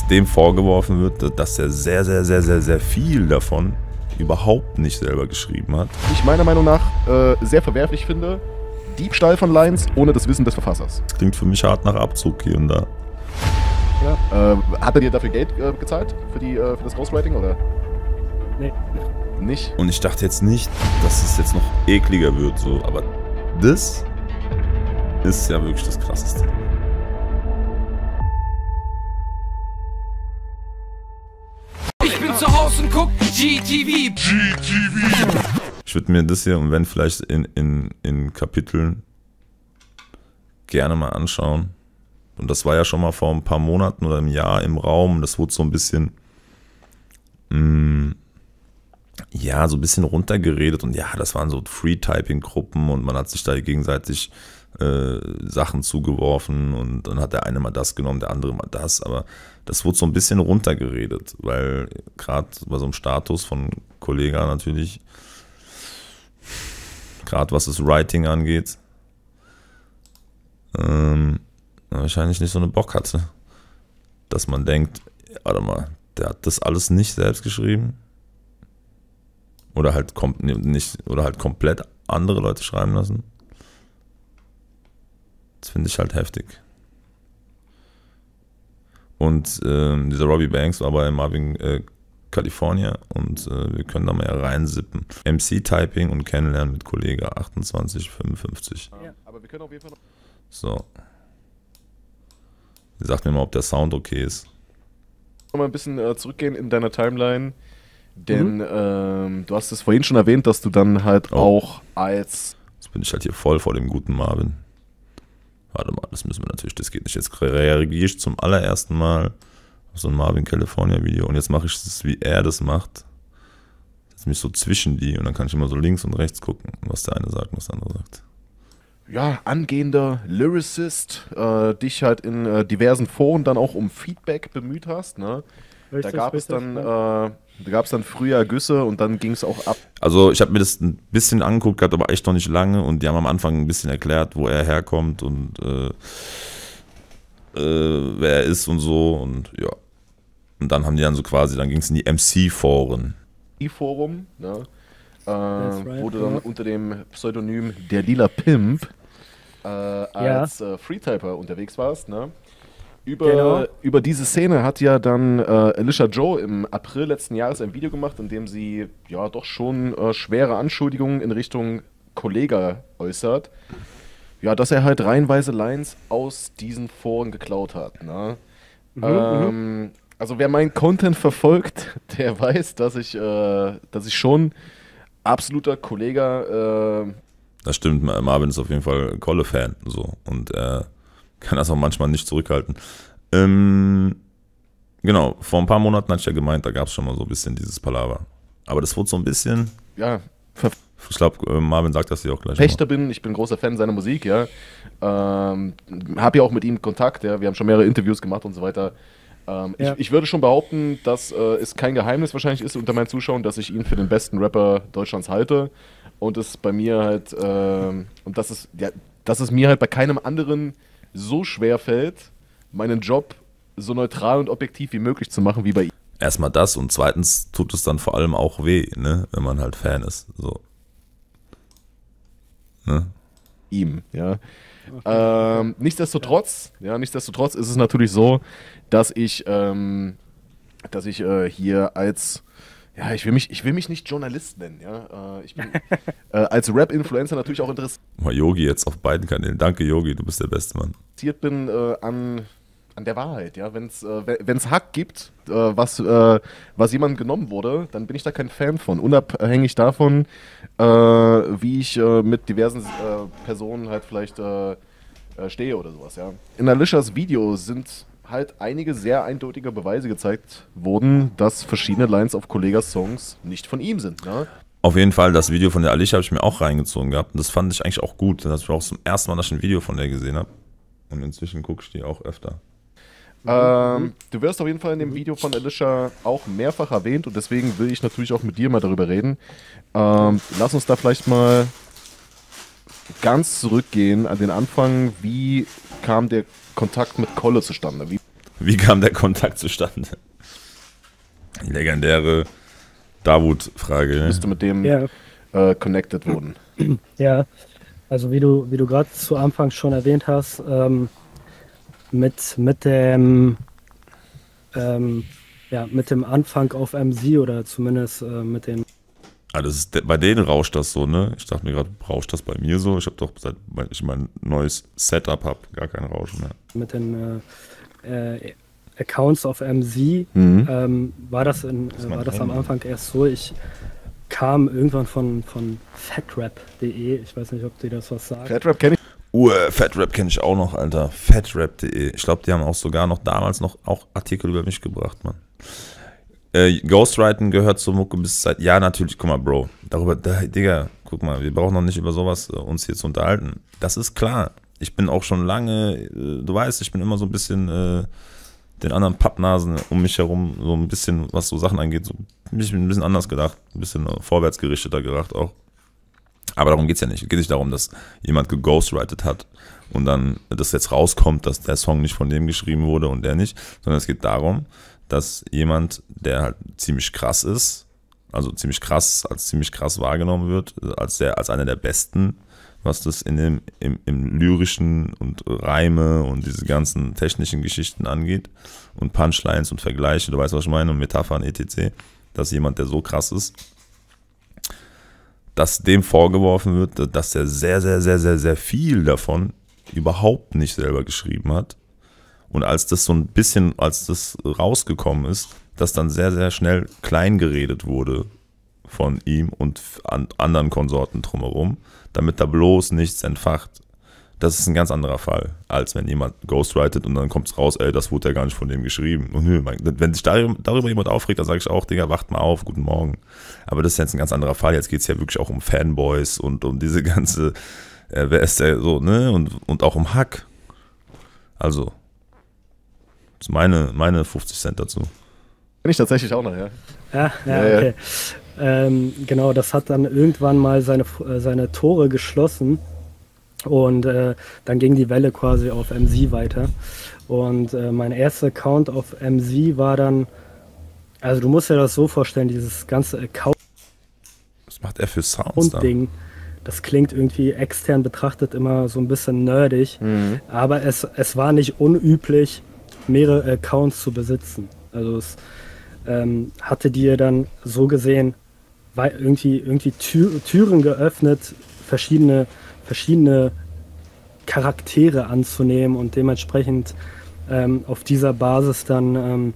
dem vorgeworfen wird, dass er sehr viel davon überhaupt nicht selber geschrieben hat. Ich meiner Meinung nach sehr verwerflich finde, Diebstahl von Lines ohne das Wissen des Verfassers. Das klingt für mich hart nach Abzug hier und da. Ja. Hat er dir dafür Geld gezahlt? Für das Ghostwriting, oder? Nee. Nicht? Und ich dachte jetzt nicht, dass es jetzt noch ekliger wird, so, aber das ist ja wirklich das Krasseste. Ich bin zu Hause und guck GTV. Ich würde mir das hier, und wenn vielleicht in Kapiteln, gerne mal anschauen. Und das war ja schon mal vor ein paar Monaten oder einem Jahr im Raum. Das wurde so ein bisschen, ja, so ein bisschen runtergeredet. Und ja, das waren so Free-Typing-Gruppen und man hat sich da gegenseitig Sachen zugeworfen. Und dann hat der eine mal das genommen, der andere mal das. Aber das wurde so ein bisschen runtergeredet, weil gerade bei so einem Status von Kollega natürlich, gerade was das Writing angeht, wahrscheinlich nicht so eine Bock hatte, dass man denkt, warte mal, der hat das alles nicht selbst geschrieben oder halt komplett andere Leute schreiben lassen. Das finde ich halt heftig. Und dieser Robbie Banks war bei Marvin California und wir können da mal reinsippen. MC-Typing und Kennenlernen mit Kollege 2855. Ja, aber wir können auf jeden Fall noch. So. Sagt mir mal, ob der Sound okay ist. Mal ein bisschen zurückgehen in deiner Timeline, denn du hast es vorhin schon erwähnt, dass du dann halt auch als... Jetzt bin ich halt hier voll vor dem guten Marvin. Warte mal, das müssen wir natürlich, das geht nicht. Jetzt reagiere ich zum allerersten Mal auf so ein Marvin California Video und jetzt mache ich das, wie er das macht. Setz mich so zwischen die und dann kann ich immer so links und rechts gucken, was der eine sagt und was der andere sagt. Ja, angehender Lyricist, dich halt in diversen Foren dann auch um Feedback bemüht hast, ne? Richtig, Da gab es dann früher Ergüsse und dann ging es auch ab. Also ich habe mir das ein bisschen angeguckt gehabt, aber echt noch nicht lange und die haben am Anfang ein bisschen erklärt, wo er herkommt und wer er ist und so und ja. Und dann haben die dann so quasi, dann ging es in die MC-Foren. Forum, ne? Right, Wo du dann unter dem Pseudonym der Lila Pimp als Freetyper unterwegs warst, ne? Über diese Szene hat ja dann Alicia Joe im April letzten Jahres ein Video gemacht, in dem sie ja doch schon schwere Anschuldigungen in Richtung Kollega äußert. Ja, dass er halt reihenweise Lines aus diesen Foren geklaut hat. Ne? Also wer meinen Content verfolgt, der weiß, dass ich schon absoluter Kollega... Das stimmt, Marvin ist auf jeden Fall Kolle-Fan so, und er kann das auch manchmal nicht zurückhalten. Genau, vor ein paar Monaten hatte ich ja gemeint, da gab es schon mal so ein bisschen dieses Palaver. Aber das wurde so ein bisschen... Ja, ich glaube, Marvin sagt das hier auch gleich. Fechter bin, ich bin großer Fan seiner Musik, ja. Habe ja auch mit ihm Kontakt, ja. Wir haben schon mehrere Interviews gemacht und so weiter. Ich würde schon behaupten, dass es kein Geheimnis wahrscheinlich ist unter meinen Zuschauern, dass ich ihn für den besten Rapper Deutschlands halte. Und es bei mir halt, und dass es mir halt bei keinem anderen so schwer fällt, meinen Job so neutral und objektiv wie möglich zu machen wie bei ihm. Erstmal das und zweitens tut es dann vor allem auch weh, ne, wenn man halt Fan ist. So. Ne? Ihm, ja. Nichtsdestotrotz ist es natürlich so, dass ich hier als, ja, ich will mich nicht Journalist nennen, ja. Ich bin als Rap-Influencer natürlich auch Mal Yogi jetzt auf beiden Kanälen. Danke Yogi, du bist der beste Mann. interessiert bin an der Wahrheit, ja. Wenn's Hack gibt, was jemandem genommen wurde, dann bin ich da kein Fan von. Unabhängig davon, wie ich mit diversen Personen halt vielleicht stehe oder sowas, ja. In Alicias Video sind halt einige sehr eindeutige Beweise gezeigt worden, dass verschiedene Lines auf Kollegas Songs nicht von ihm sind, ne? Auf jeden Fall, das Video von der Alicia habe ich mir auch reingezogen gehabt und das fand ich eigentlich auch gut. Das war auch zum ersten Mal, dass ich ein Video von der gesehen habe. Und inzwischen gucke ich die auch öfter. Du wirst auf jeden Fall in dem Video von Alicia auch mehrfach erwähnt und deswegen will ich natürlich auch mit dir mal darüber reden. Lass uns da vielleicht mal ganz zurückgehen an den Anfang. Wie kam der Kontakt mit Kolle zustande? Wie kam der Kontakt zustande? Die legendäre Davut-Frage. Ne? Bist du mit dem connected wurden? Ja, also wie du gerade zu Anfang schon erwähnt hast, mit dem Anfang auf MC oder zumindest mit dem. Bei denen rauscht das so, ne? Ich dachte mir gerade, rauscht das bei mir so? Ich habe doch, seit ich mein neues Setup habe, gar kein Rauschen mehr. Mit den Accounts auf MC war das am Anfang erst so. Ich kam irgendwann von fatrap.de. Ich weiß nicht, ob dir das was sagt. Fatrap kenne ich. Fatrap kenne ich auch noch, Alter. Fatrap.de. Ich glaube, die haben auch sogar noch damals auch Artikel über mich gebracht, Mann. Ghostwriting gehört zur Mucke bis seit. Ja, natürlich, guck mal, Bro. Digga, guck mal, wir brauchen noch nicht über sowas uns hier zu unterhalten. Das ist klar. Ich bin auch schon lange, du weißt, ich bin immer so ein bisschen den anderen Pappnasen um mich herum, so ein bisschen, was so Sachen angeht, so ein bisschen anders gedacht, ein bisschen vorwärtsgerichteter gedacht auch. Aber darum geht's ja nicht. Es geht nicht darum, dass jemand geghostwritet hat und dann das jetzt rauskommt, dass der Song nicht von dem geschrieben wurde und der nicht, sondern es geht darum, dass jemand, der halt ziemlich krass ist, also ziemlich krass wahrgenommen wird, als einer der Besten, was das im Lyrischen und Reime und diese ganzen technischen Geschichten angeht und Punchlines und Vergleiche, du weißt, was ich meine, und Metaphern etc., dass jemand, der so krass ist, dass dem vorgeworfen wird, dass er sehr, sehr, sehr, sehr, sehr viel davon überhaupt nicht selber geschrieben hat. Und als das rausgekommen ist, dass dann sehr, sehr schnell klein geredet wurde von ihm und anderen Konsorten drumherum, damit da bloß nichts entfacht. Das ist ein ganz anderer Fall, als wenn jemand ghostwritet und dann kommt es raus, ey, das wurde ja gar nicht von dem geschrieben. Und wenn sich darüber jemand aufregt, dann sage ich auch, Digga, wacht mal auf, guten Morgen. Aber das ist jetzt ein ganz anderer Fall. Jetzt geht es ja wirklich auch um Fanboys und um diese ganze, wer ist der so, ne? Und auch um Hack. Also, das ist meine 50 Cent dazu. Kenn ich tatsächlich auch noch, ja. Ja, okay. Genau, das hat dann irgendwann mal seine Tore geschlossen. Und dann ging die Welle quasi auf MC weiter. Und mein erster Account auf MC war dann, also du musst dir das so vorstellen, dieses ganze Account. Was macht er für Sounds da? Ding, das klingt irgendwie extern betrachtet immer so ein bisschen nerdig, aber es war nicht unüblich, mehrere Accounts zu besitzen. Also es hatte dir dann so gesehen irgendwie Türen geöffnet, verschiedene Charaktere anzunehmen und dementsprechend auf dieser Basis dann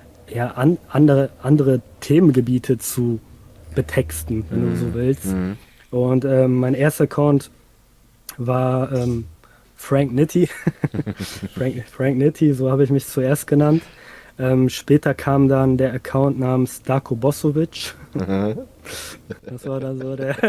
andere Themengebiete zu betexten, wenn du so willst. Und mein erster Account war Frank Nitti. Frank Nitti, so habe ich mich zuerst genannt. Später kam dann der Account namens Darko Bosovic. Das war dann so der.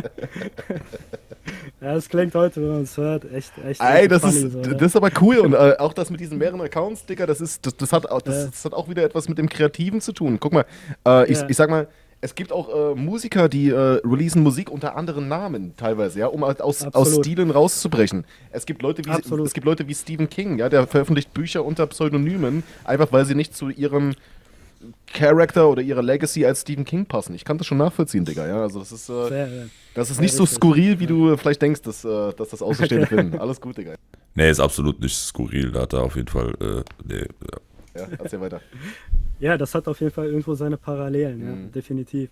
Ja, das klingt heute, wenn man es hört, echt. Ey, das funny, ist das ist aber cool und auch das mit diesen mehreren Accounts, Digga, das hat auch wieder etwas mit dem Kreativen zu tun. Guck mal, ich sag mal, es gibt auch Musiker, die releasen Musik unter anderen Namen teilweise, ja, um halt aus Stilen rauszubrechen. Es gibt Leute wie Stephen King, ja, der veröffentlicht Bücher unter Pseudonymen, einfach weil sie nicht zu ihrem Charakter oder ihrer Legacy als Stephen King passen. Ich kann das schon nachvollziehen, Digga, ja, also das ist nicht so skurril, wie du vielleicht denkst, dass das Außenstehende finden. Alles gut, Digga. Nee, ist absolut nicht skurril, da hat er auf jeden Fall, Ja, erzähl weiter. Ja, das hat auf jeden Fall irgendwo seine Parallelen, ja, definitiv.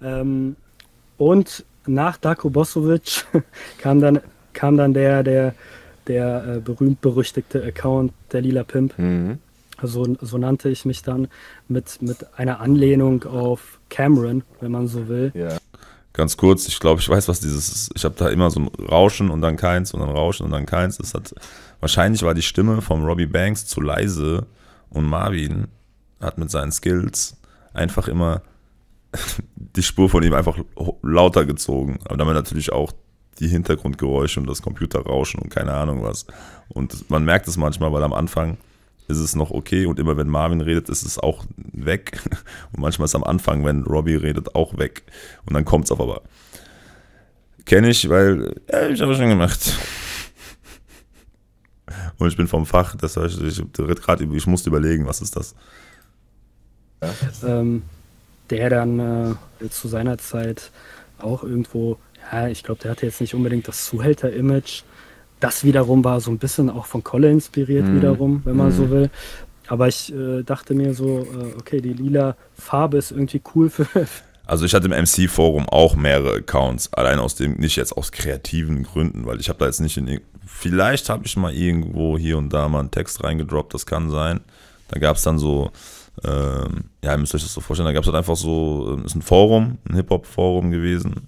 Und nach Darko Bosovic kam dann der berühmt-berüchtigte Account, der Lila Pimp. Also, so nannte ich mich dann mit einer Anlehnung auf Cameron, wenn man so will. Ja. Ganz kurz, ich glaube, ich weiß, was dieses ist. Ich habe da immer so ein Rauschen und dann keins und dann Rauschen und dann keins. Wahrscheinlich war die Stimme von Robbie Banks zu leise und Marvin hat mit seinen Skills einfach immer die Spur von ihm einfach lauter gezogen. Aber damit natürlich auch die Hintergrundgeräusche und das Computerrauschen und keine Ahnung was. Und man merkt es manchmal, weil am Anfang ist es noch okay und immer wenn Marvin redet, ist es auch weg. Und manchmal ist am Anfang, wenn Robbie redet, auch weg. Und dann kommt es auf aber. Kenne ich, weil ich habe schon gemacht. und ich bin vom Fach, das heißt, ich musste überlegen, was ist das? Ja. Der dann zu seiner Zeit auch irgendwo, ja, ich glaube, der hatte jetzt nicht unbedingt das Zuhälter-Image. Das wiederum war so ein bisschen auch von Kolle inspiriert wiederum, wenn man so will. Aber ich dachte mir so, okay, die lila Farbe ist irgendwie cool für... Also ich hatte im MC-Forum auch mehrere Accounts, allein nicht jetzt aus kreativen Gründen, weil ich habe da jetzt nicht vielleicht habe ich mal irgendwo hier und da mal einen Text reingedroppt, das kann sein. Da gab es dann so, ihr müsst euch das so vorstellen, da gab es halt einfach so, ist ein Forum, ein Hip-Hop-Forum gewesen.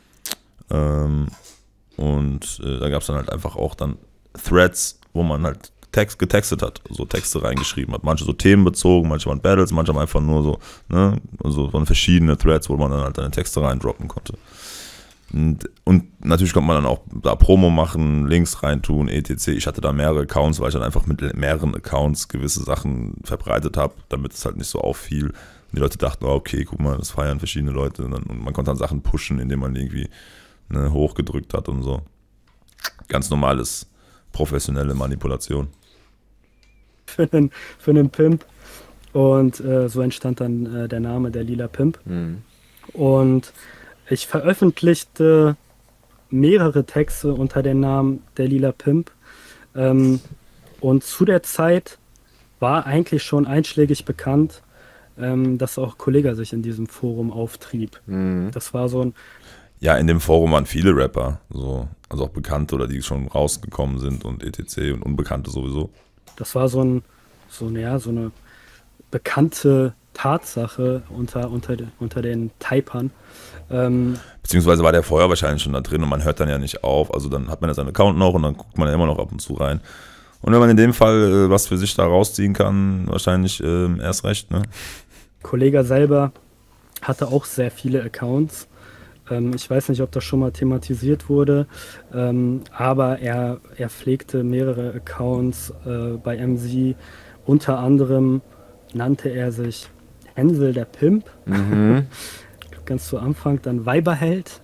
Und da gab es dann halt einfach auch dann Threads, wo man halt getextet hat, so Texte reingeschrieben hat. Manche so themenbezogen, manche waren Battles, manche haben einfach nur so, ne, also waren verschiedene Threads, wo man dann halt seine Texte reindroppen konnte. Und natürlich konnte man dann auch da Promo machen, Links reintun, etc. Ich hatte da mehrere Accounts, weil ich dann einfach mit mehreren Accounts gewisse Sachen verbreitet habe, damit es halt nicht so auffiel. Und die Leute dachten, oh, okay, guck mal, das feiern verschiedene Leute. Und man konnte dann Sachen pushen, indem man irgendwie hochgedrückt hat und so. Ganz normales, professionelle Manipulation. Für einen Pimp. Und so entstand dann der Name der Lila Pimp. Und ich veröffentlichte mehrere Texte unter dem Namen der Lila Pimp. Und zu der Zeit war eigentlich schon einschlägig bekannt, dass auch Kollega sich in diesem Forum auftrieb. Das war so ein... Ja, in dem Forum waren viele Rapper, so, also auch Bekannte oder die schon rausgekommen sind und etc. und Unbekannte sowieso. Das war so eine bekannte Tatsache unter den Typern. Beziehungsweise war der vorher wahrscheinlich schon da drin und man hört dann ja nicht auf. Also dann hat man ja seinen Account noch und dann guckt man ja immer noch ab und zu rein. Und wenn man in dem Fall was für sich da rausziehen kann, wahrscheinlich erst recht, ne? Kollega selber hatte auch sehr viele Accounts. Ich weiß nicht, ob das schon mal thematisiert wurde, aber er pflegte mehrere Accounts bei MC. Unter anderem nannte er sich Hänsel der Pimp, ganz zu Anfang, dann Weiberheld,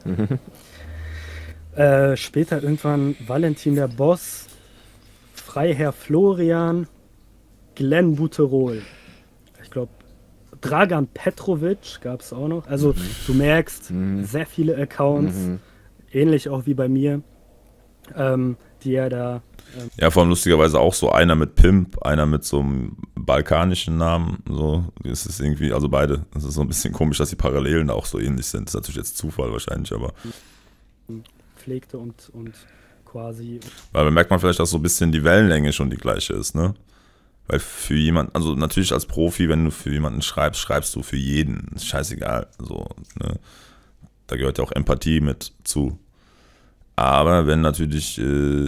später irgendwann Valentin der Boss, Freiherr Florian, Glenn Buterol. Ich glaube, Dragan Petrovic gab es auch noch. Also du merkst, sehr viele Accounts, ähnlich auch wie bei mir, die er da... Ja, vor allem lustigerweise auch so einer mit Pimp, einer mit so einem balkanischen Namen. So, es ist irgendwie, also beide. Es ist so ein bisschen komisch, dass die Parallelen auch so ähnlich sind. Das ist natürlich jetzt Zufall wahrscheinlich, aber... Pflegte und quasi... Weil da merkt man vielleicht, dass so ein bisschen die Wellenlänge schon die gleiche ist, ne? Weil für jemanden, also natürlich als Profi, wenn du für jemanden schreibst, schreibst du für jeden. Ist scheißegal. So, ne? Da gehört ja auch Empathie mit zu. Aber wenn natürlich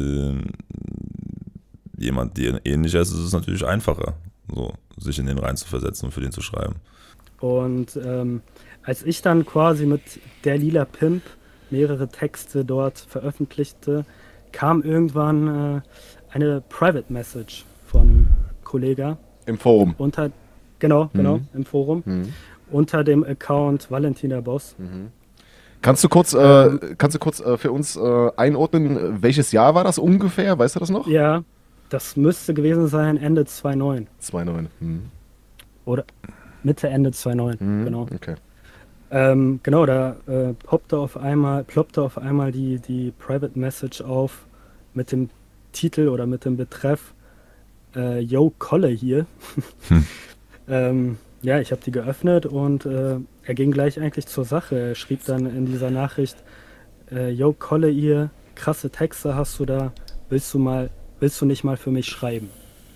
jemand dir ähnlich ist, ist es natürlich einfacher, so, sich in den rein zu versetzen und für den zu schreiben. Und als ich dann quasi mit der Lila Pimp mehrere Texte dort veröffentlichte, kam irgendwann eine Private Message von Kollega. Im Forum. Genau, im Forum. Unter dem Account Valentin der Boss. Kannst du kurz für uns einordnen, welches Jahr war das ungefähr? Weißt du das noch? Ja, das müsste gewesen sein Ende 2009. 2009. Oder Mitte, Ende 2009, genau. Okay. Genau, da ploppte auf einmal die Private Message auf mit dem Titel oder mit dem Betreff Yo, Kolle hier. Ja, ich habe die geöffnet und er ging gleich eigentlich zur Sache. Er schrieb dann in dieser Nachricht, Yo, Kolle hier, krasse Texte hast du da, willst du nicht mal für mich schreiben?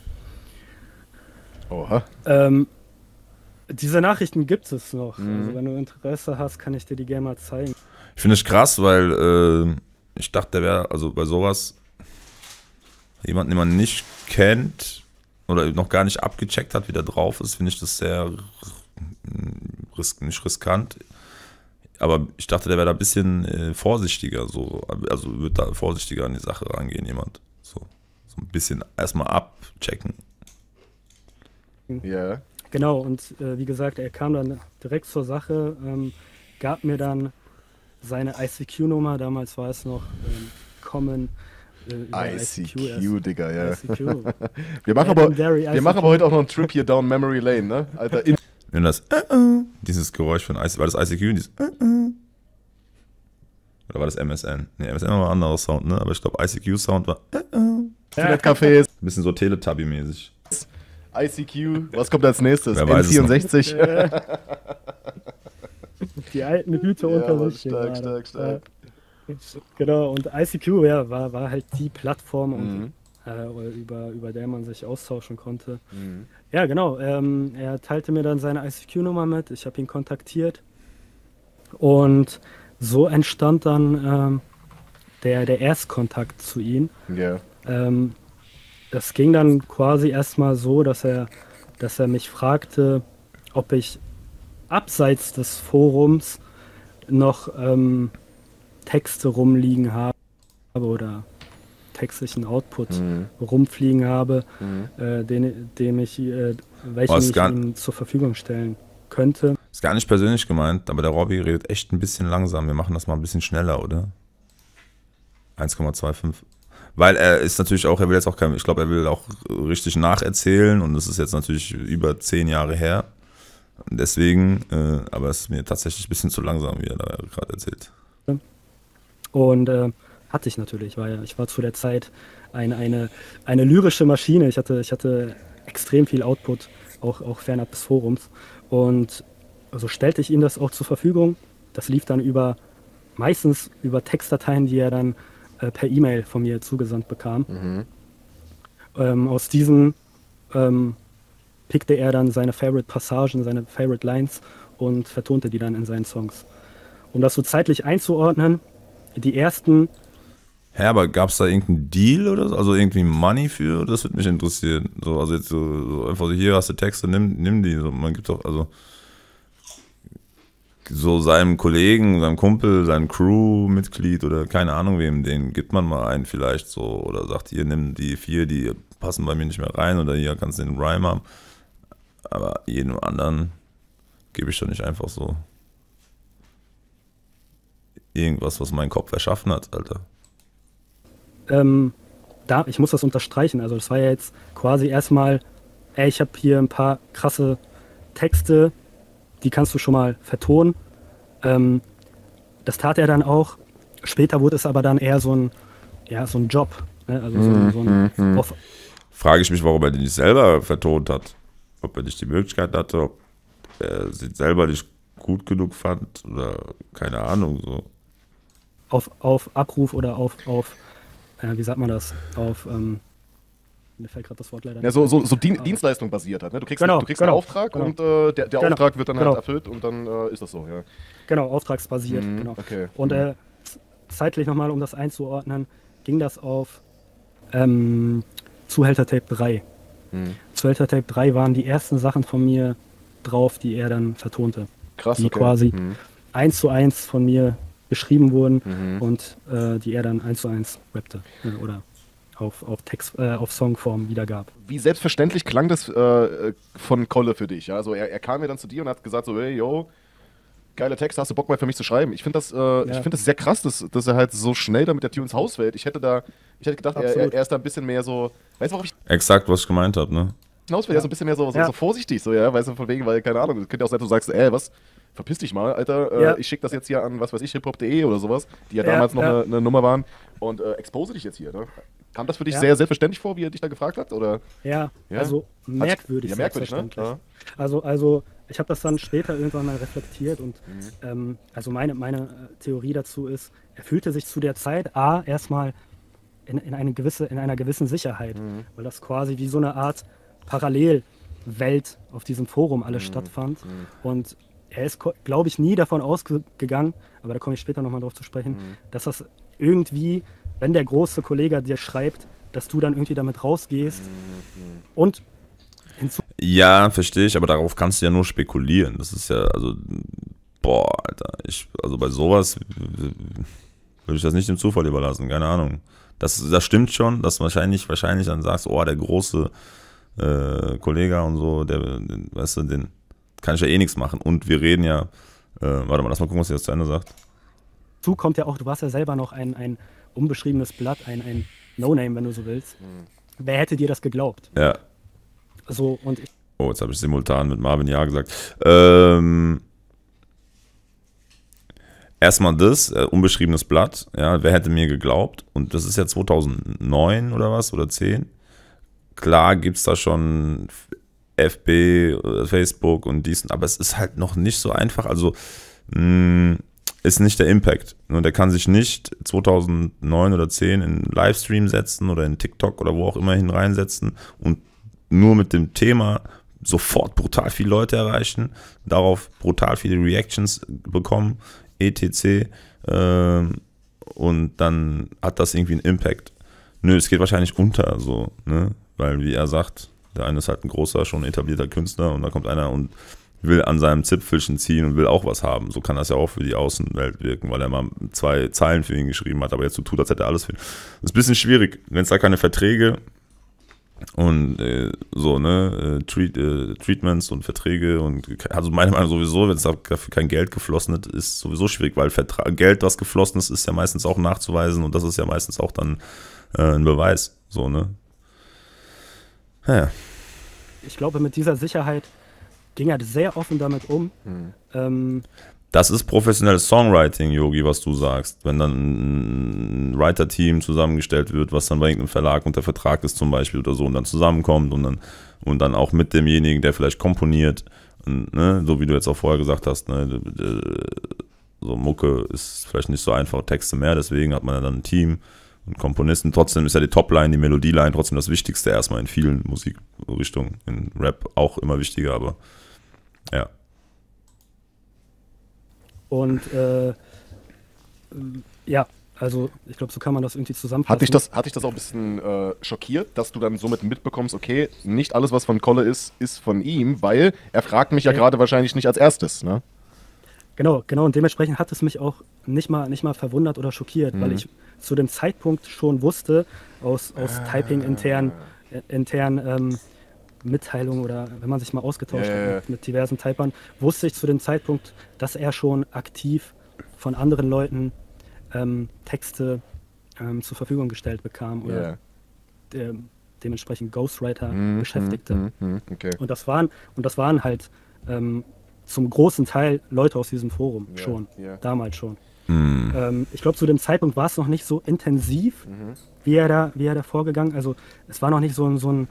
Oha. Diese Nachrichten gibt es noch. Also wenn du Interesse hast, kann ich dir die gerne mal zeigen. Ich finde es krass, weil ich dachte, der wäre, also bei sowas, jemanden, den man nicht kennt oder noch gar nicht abgecheckt hat, wie der drauf ist, finde ich das sehr nicht riskant. Aber ich dachte, der wäre da ein bisschen vorsichtiger, so, also wird da vorsichtiger an die Sache rangehen, jemand. So ein bisschen erstmal abchecken. Ja. Genau, und wie gesagt, er kam dann direkt zur Sache, gab mir dann seine ICQ-Nummer, damals war es noch Common, ICQ, Digga, ja. ICQ. Wir machen aber heute auch noch einen Trip hier down Memory Lane, ne? Alter, Wenn das dieses Geräusch von ICQ, war das ICQ? Dieses oder war das MSN? Ne, MSN war ein anderer Sound, ne? Aber ich glaube ICQ-Sound war Internetcafés. Ein bisschen so Teletubby-mäßig. ICQ, was kommt als nächstes? Wer weiß N64. Die alten Hüte unter sich. Stark. Genau, und ICQ, ja, war halt die Plattform, und, über der man sich austauschen konnte. Ja, genau. Er teilte mir dann seine ICQ-Nummer mit, ich habe ihn kontaktiert und so entstand dann der Erstkontakt zu ihm. Ja. Das ging dann quasi erstmal so, dass er mich fragte, ob ich abseits des Forums noch Texte rumliegen habe oder textlichen Output rumfliegen habe, welchen ich ihm zur Verfügung stellen könnte. Ist gar nicht persönlich gemeint, aber der Robby redet echt ein bisschen langsam. Wir machen das mal ein bisschen schneller, oder? 1,25. Weil er ist natürlich auch, er will jetzt auch ich glaube, er will auch richtig nacherzählen und das ist jetzt natürlich über 10 Jahre her. Deswegen, aber es ist mir tatsächlich ein bisschen zu langsam, wie er da gerade erzählt. Und hatte ich natürlich, weil ich war zu der Zeit eine lyrische Maschine. Ich hatte extrem viel Output, auch fernab des Forums. Und also stellte ich ihm das auch zur Verfügung. Das lief dann meistens über Textdateien, die er dann per E-Mail von mir zugesandt bekam. Aus diesen pickte er dann seine Favorite-Passagen, seine Favorite-Lines und vertonte die dann in seinen Songs. Um das so zeitlich einzuordnen, die ersten... Hä, aber gab es da irgendeinen Deal oder so? Also irgendwie Money für? Das würde mich interessieren. So, also jetzt so einfach so, hier hast du Texte, nimm die. So, man gibt doch, also so seinem Kollegen, seinem Kumpel, seinem Crew-Mitglied oder keine Ahnung wem, den gibt man mal einen vielleicht so oder sagt, hier, nimm die 4, die passen bei mir nicht mehr rein oder hier kannst du den Rhyme haben. Aber jedem anderen gebe ich doch nicht einfach so irgendwas, was mein Kopf erschaffen hat, Alter. Ich muss das unterstreichen, also das war ja jetzt quasi erstmal, ich habe hier ein paar krasse Texte, die kannst du schon mal vertonen. Das tat er dann auch. Später wurde es aber dann eher so ein Job. Ne? Also Frage ich mich, warum er die nicht selber vertont hat. Ob er nicht die Möglichkeit hatte, ob er sie selber nicht gut genug fand oder keine Ahnung. So. Auf Abruf oder auf wie sagt man das? Mir fällt gerade das Wort leider nicht. Ja, so Dienstleistung basiert hat. Ne? Du kriegst einen Auftrag und der Auftrag wird dann halt erfüllt und dann ist das so, ja. Genau, auftragsbasiert. Genau. Okay. Und zeitlich nochmal, um das einzuordnen, ging das auf Zuhälter Tape 3. Zuhälter Tape 3 waren die ersten Sachen von mir drauf, die er dann vertonte. Krass, die quasi 1:1 von mir geschrieben wurden und die er dann 1:1 rappte oder auf Songform wiedergab. Wie selbstverständlich klang das von Kolle für dich? Ja? Also er kam ja dann zu dir und hat gesagt so, hey, yo, geile Texte, hast du Bock mal für mich zu schreiben? Ich finde das sehr krass, dass er halt so schnell da mit der Tür ins Haus fällt. Ich hätte gedacht, er ist da ein bisschen mehr so, weißt du, worauf ich exakt, was ich gemeint habe, ne? hinaus will, so ein bisschen mehr so vorsichtig, so, ja, weißt du, von wegen, weil, keine Ahnung, es könnte auch sein, dass du sagst, was, verpiss dich mal, Alter, ich schicke das jetzt hier an, was weiß ich, hiphop.de oder sowas, die ja damals noch eine Nummer waren und expose dich jetzt hier, ne? Kam das für dich sehr selbstverständlich vor, wie er dich da gefragt hat, oder? Ja, also merkwürdig. Ja, merkwürdig, ne? Ja. Also ich habe das dann später irgendwann mal reflektiert und also meine Theorie dazu ist, er fühlte sich zu der Zeit erstmal in einer gewissen Sicherheit, weil das quasi wie so eine Art Parallelwelt auf diesem Forum alles stattfand und er ist, glaube ich, nie davon ausgegangen, aber da komme ich später nochmal drauf zu sprechen, dass das irgendwie, wenn der große Kollege dir schreibt, dass du dann irgendwie damit rausgehst und ja, verstehe ich, aber darauf kannst du ja nur spekulieren. Das ist ja, also, boah, Alter, also bei sowas würde ich das nicht dem Zufall überlassen, keine Ahnung. Das stimmt schon, dass wahrscheinlich dann sagst, oh, der große Kollege und so, weißt du, den kann ich ja eh nichts machen. Und wir reden ja, warte mal, lass mal gucken, was er jetzt zu Ende sagt. Dazu kommt ja auch, du warst ja selber noch ein unbeschriebenes Blatt, ein No-Name, wenn du so willst. Wer hätte dir das geglaubt? Ja. So, und Oh, jetzt habe ich simultan mit Marvin Ja gesagt. Erstmal das, unbeschriebenes Blatt. Ja, wer hätte mir geglaubt? Und das ist ja 2009 oder was, oder 10. Klar gibt es da schon FB, Facebook und dies, aber es ist halt noch nicht so einfach. Also ist nicht der Impact. Und der kann sich nicht 2009 oder 10 in Livestream setzen oder in TikTok oder wo auch immer hin reinsetzen und nur mit dem Thema sofort brutal viele Leute erreichen, darauf brutal viele Reactions bekommen, etc. Und dann hat das irgendwie einen Impact. Nö, es geht wahrscheinlich unter, so, ne? Weil, wie er sagt, der eine ist halt ein großer, schon etablierter Künstler und da kommt einer und will an seinem Zipfelchen ziehen und will auch was haben. So kann das ja auch für die Außenwelt wirken, weil er mal 2 Zeilen für ihn geschrieben hat, aber jetzt so tut, als hätte er alles für ihn. Das ist ein bisschen schwierig, wenn es da keine Verträge und so, ne, Treatments und Verträge und, also meiner Meinung nach sowieso, wenn es dafür kein Geld geflossen ist, ist sowieso schwierig, weil Geld, was geflossen ist ja meistens auch nachzuweisen und das ist ja meistens auch dann ein Beweis, so, ne. Ja. ich glaube, mit dieser Sicherheit ging er sehr offen damit um. Das ist professionelles Songwriting, Yogi, was du sagst. Wenn dann ein Writer-Team zusammengestellt wird, was dann bei irgendeinem Verlag unter Vertrag ist zum Beispiel oder so und dann zusammenkommt und dann auch mit demjenigen, der vielleicht komponiert, und, ne, so wie du jetzt auch vorher gesagt hast, ne, so Mucke ist vielleicht nicht so einfach, Texte mehr, deswegen hat man ja dann ein Team und Komponisten. Trotzdem ist ja die Topline, die Melodieline trotzdem das Wichtigste erstmal in vielen Musikrichtungen. In Rap auch immer wichtiger, aber ja. Und ja, also ich glaube, so kann man das irgendwie zusammenfassen. Hat dich das auch ein bisschen schockiert, dass du dann somit mitbekommst, okay, nicht alles, was von Kolle ist von ihm, weil er fragt mich ja gerade wahrscheinlich nicht als erstes, ne? Genau, und dementsprechend hat es mich auch nicht mal verwundert oder schockiert, weil ich zu dem Zeitpunkt schon wusste, aus Typing intern Mitteilungen oder wenn man sich mal ausgetauscht hat mit diversen Typern, wusste ich zu dem Zeitpunkt, dass er schon aktiv von anderen Leuten Texte zur Verfügung gestellt bekam oder dementsprechend Ghostwriter beschäftigte. Okay. Und das waren halt zum großen Teil Leute aus diesem Forum damals schon. Ich glaube, zu dem Zeitpunkt war es noch nicht so intensiv, wie er da vorgegangen. Also es war noch nicht so ein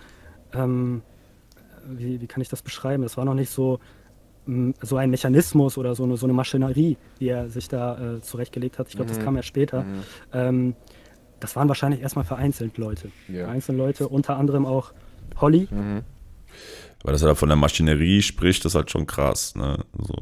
wie kann ich das beschreiben? Es war noch nicht so ein Mechanismus oder so eine Maschinerie, die er sich da zurechtgelegt hat. Ich glaube, das kam ja später. Das waren wahrscheinlich erstmal vereinzelt Leute. Einzelne Leute, unter anderem auch Holly. Weil dass er da von der Maschinerie spricht, das ist halt schon krass, ne? So.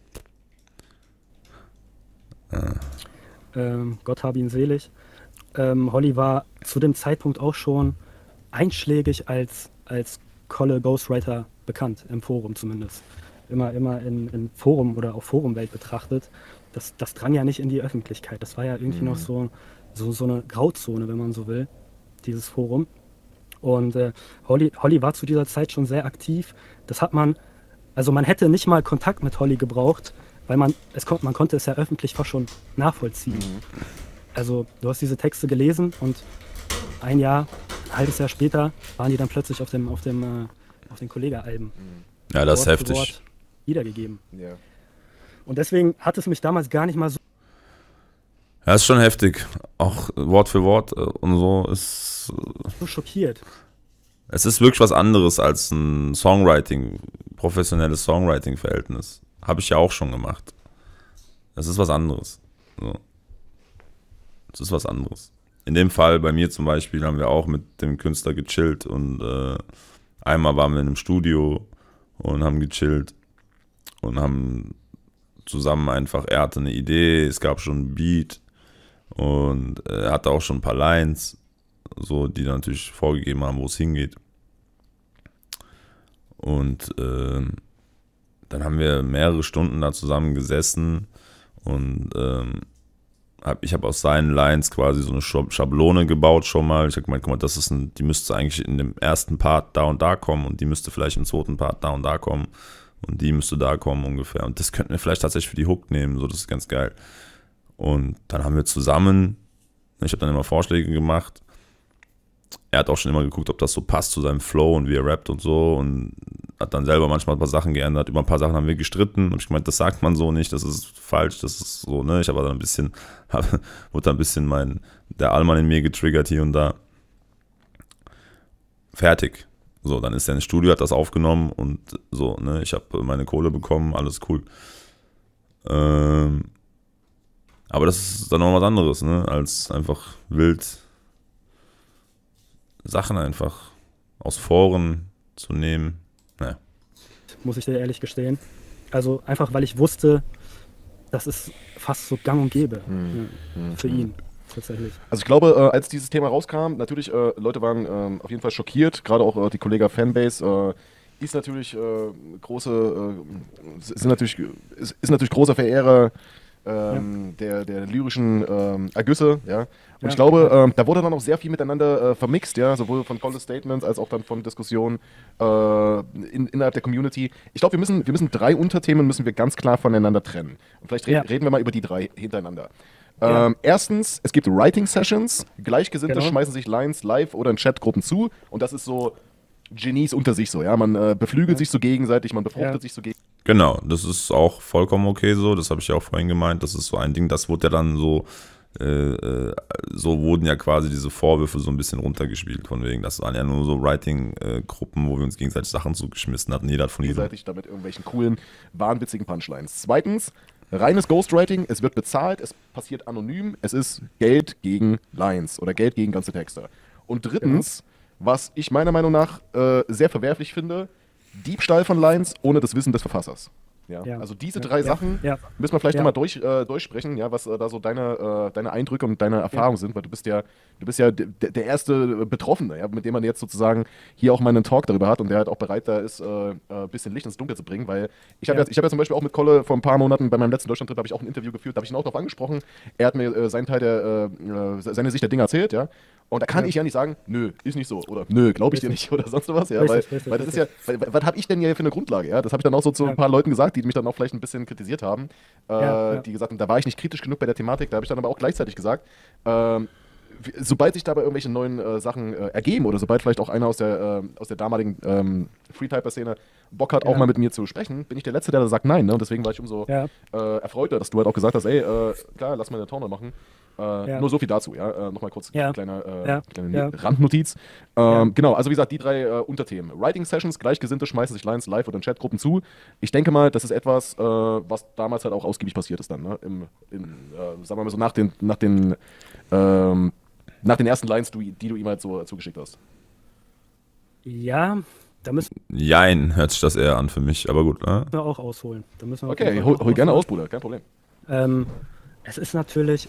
Gott habe ihn selig. Holly war zu dem Zeitpunkt auch schon einschlägig als Kolle Ghostwriter bekannt, im Forum zumindest. Immer in Forum oder auch Forumwelt betrachtet. Das drang ja nicht in die Öffentlichkeit. Das war ja irgendwie noch so eine Grauzone, wenn man so will, dieses Forum. Und Holly war zu dieser Zeit schon sehr aktiv. Man hätte nicht mal Kontakt mit Holly gebraucht, weil man konnte es ja öffentlich fast schon nachvollziehen. Also du hast diese Texte gelesen und ein halbes Jahr später waren die dann plötzlich auf den Kollega-Alben. Ja, das ist heftig. Wort wiedergegeben. Ja. Und deswegen hat es mich damals gar nicht mal so... Ja, ist schon heftig. Auch Wort für Wort und so ist... so schockiert. Es ist wirklich was anderes als ein professionelles Songwriting-Verhältnis. Habe ich ja auch schon gemacht. Es ist was anderes. So. Es ist was anderes. In dem Fall, bei mir zum Beispiel, haben wir auch mit dem Künstler gechillt und einmal waren wir in einem Studio und haben gechillt und haben zusammen einfach, er hatte eine Idee, es gab schon ein Beat und er hatte auch schon ein paar Lines, so, die dann natürlich vorgegeben haben, wo es hingeht. Und dann haben wir mehrere Stunden da zusammen gesessen und ich habe aus seinen Lines quasi so eine Schablone gebaut schon mal. Ich habe gemeint, guck mal, die müsste eigentlich in dem ersten Part da und da kommen und die müsste vielleicht im zweiten Part da und da kommen und die müsste da kommen ungefähr. Und das könnten wir vielleicht tatsächlich für die Hook nehmen, so, das ist ganz geil. Und dann haben wir zusammen, ich habe dann immer Vorschläge gemacht er hat auch schon immer geguckt, ob das so passt zu seinem Flow und wie er rappt und so und hat dann selber manchmal ein paar Sachen geändert. Über ein paar Sachen haben wir gestritten und ich gemeint, das sagt man so nicht, das ist falsch, das ist so, ne? Ich habe dann wurde dann ein bisschen der Allmann in mir getriggert hier und da. Fertig. So, dann ist er ins Studio, hat das aufgenommen und so, ne? Ich habe meine Kohle bekommen, alles cool. Aber das ist dann noch was anderes, ne? Als einfach wild Sachen einfach aus Foren zu nehmen. Naja. Muss ich dir ehrlich gestehen. Also einfach, weil ich wusste, das ist fast so gang und gäbe für ihn tatsächlich. Also ich glaube, als dieses Thema rauskam, natürlich, Leute waren auf jeden Fall schockiert, gerade auch die Kollega-Fanbase ist natürlich ist natürlich großer Verehrer der lyrischen Ergüsse, ja. Und ich glaube, da wurde dann auch sehr viel miteinander vermixt, ja, sowohl von Colles Statements als auch dann von Diskussionen innerhalb der Community. Ich glaube, wir müssen 3 Unterthemen müssen wir ganz klar voneinander trennen. Und vielleicht reden wir mal über die 3 hintereinander. Erstens, es gibt Writing-Sessions, Gleichgesinnte schmeißen sich Lines live oder in Chatgruppen zu und das ist so Genies unter sich so, ja, man beflügelt sich so gegenseitig, man befruchtet sich so gegenseitig. Genau, das ist auch vollkommen okay so, das habe ich ja auch vorhin gemeint, das ist so ein Ding, das wurde ja dann so wurden ja quasi diese Vorwürfe so ein bisschen runtergespielt, von wegen, das waren ja nur so Writing-Gruppen, wo wir uns gegenseitig Sachen zugeschmissen hatten, jeder hat von jedem. Gegenseitig damit irgendwelchen coolen, wahnwitzigen Punchlines. Zweitens, reines Ghostwriting, es wird bezahlt, es passiert anonym, es ist Geld gegen Lines oder Geld gegen ganze Texte. Und drittens, was ich meiner Meinung nach sehr verwerflich finde, Diebstahl von Lines ohne das Wissen des Verfassers. Ja. Also diese 3 Sachen müssen wir vielleicht nochmal durchsprechen, ja, was da so deine Eindrücke und deine Erfahrungen sind, weil du bist ja der erste Betroffene, ja, mit dem man jetzt sozusagen hier auch mal einen Talk darüber hat und der halt auch bereit da ist, ein bisschen Licht ins Dunkel zu bringen, weil ich habe ja zum Beispiel auch mit Kolle vor ein paar Monaten bei meinem letzten Deutschland-Trip habe ich auch ein Interview geführt, da habe ich ihn auch darauf angesprochen, er hat mir seine Sicht der Dinge erzählt, ja. Und da kann ich ja nicht sagen, nö, ist nicht so oder nö, glaube ich dir nicht oder sonst was, ja, weil das ist ja, was habe ich denn hier für eine Grundlage, ja? Das habe ich dann auch so zu ein paar Leuten gesagt, die mich dann auch vielleicht ein bisschen kritisiert haben, die gesagt haben, da war ich nicht kritisch genug bei der Thematik, da habe ich dann aber auch gleichzeitig gesagt, sobald sich dabei irgendwelche neuen Sachen ergeben oder sobald vielleicht auch einer aus der damaligen Freetyper-Szene Bock hat, auch mal mit mir zu sprechen, bin ich der Letzte, der da sagt nein, ne? Und deswegen war ich umso erfreuter, dass du halt auch gesagt hast, ey, klar, lass mal eine Taune machen. Nur so viel dazu, ja. Nochmal kurz kleine Randnotiz. Genau, also wie gesagt, die 3 Unterthemen. Writing-Sessions, Gleichgesinnte schmeißen sich Lines live oder in Chatgruppen zu. Ich denke mal, das ist etwas, was damals halt auch ausgiebig passiert ist dann, ne? Sagen wir mal so nach den ersten Lines, die du ihm halt so zugeschickt hast. Ja, da müssen Jein, hört sich das eher an für mich, aber gut, ne? wir auch ausholen. Okay, hol gerne aus, Bruder, kein Problem. Es ist natürlich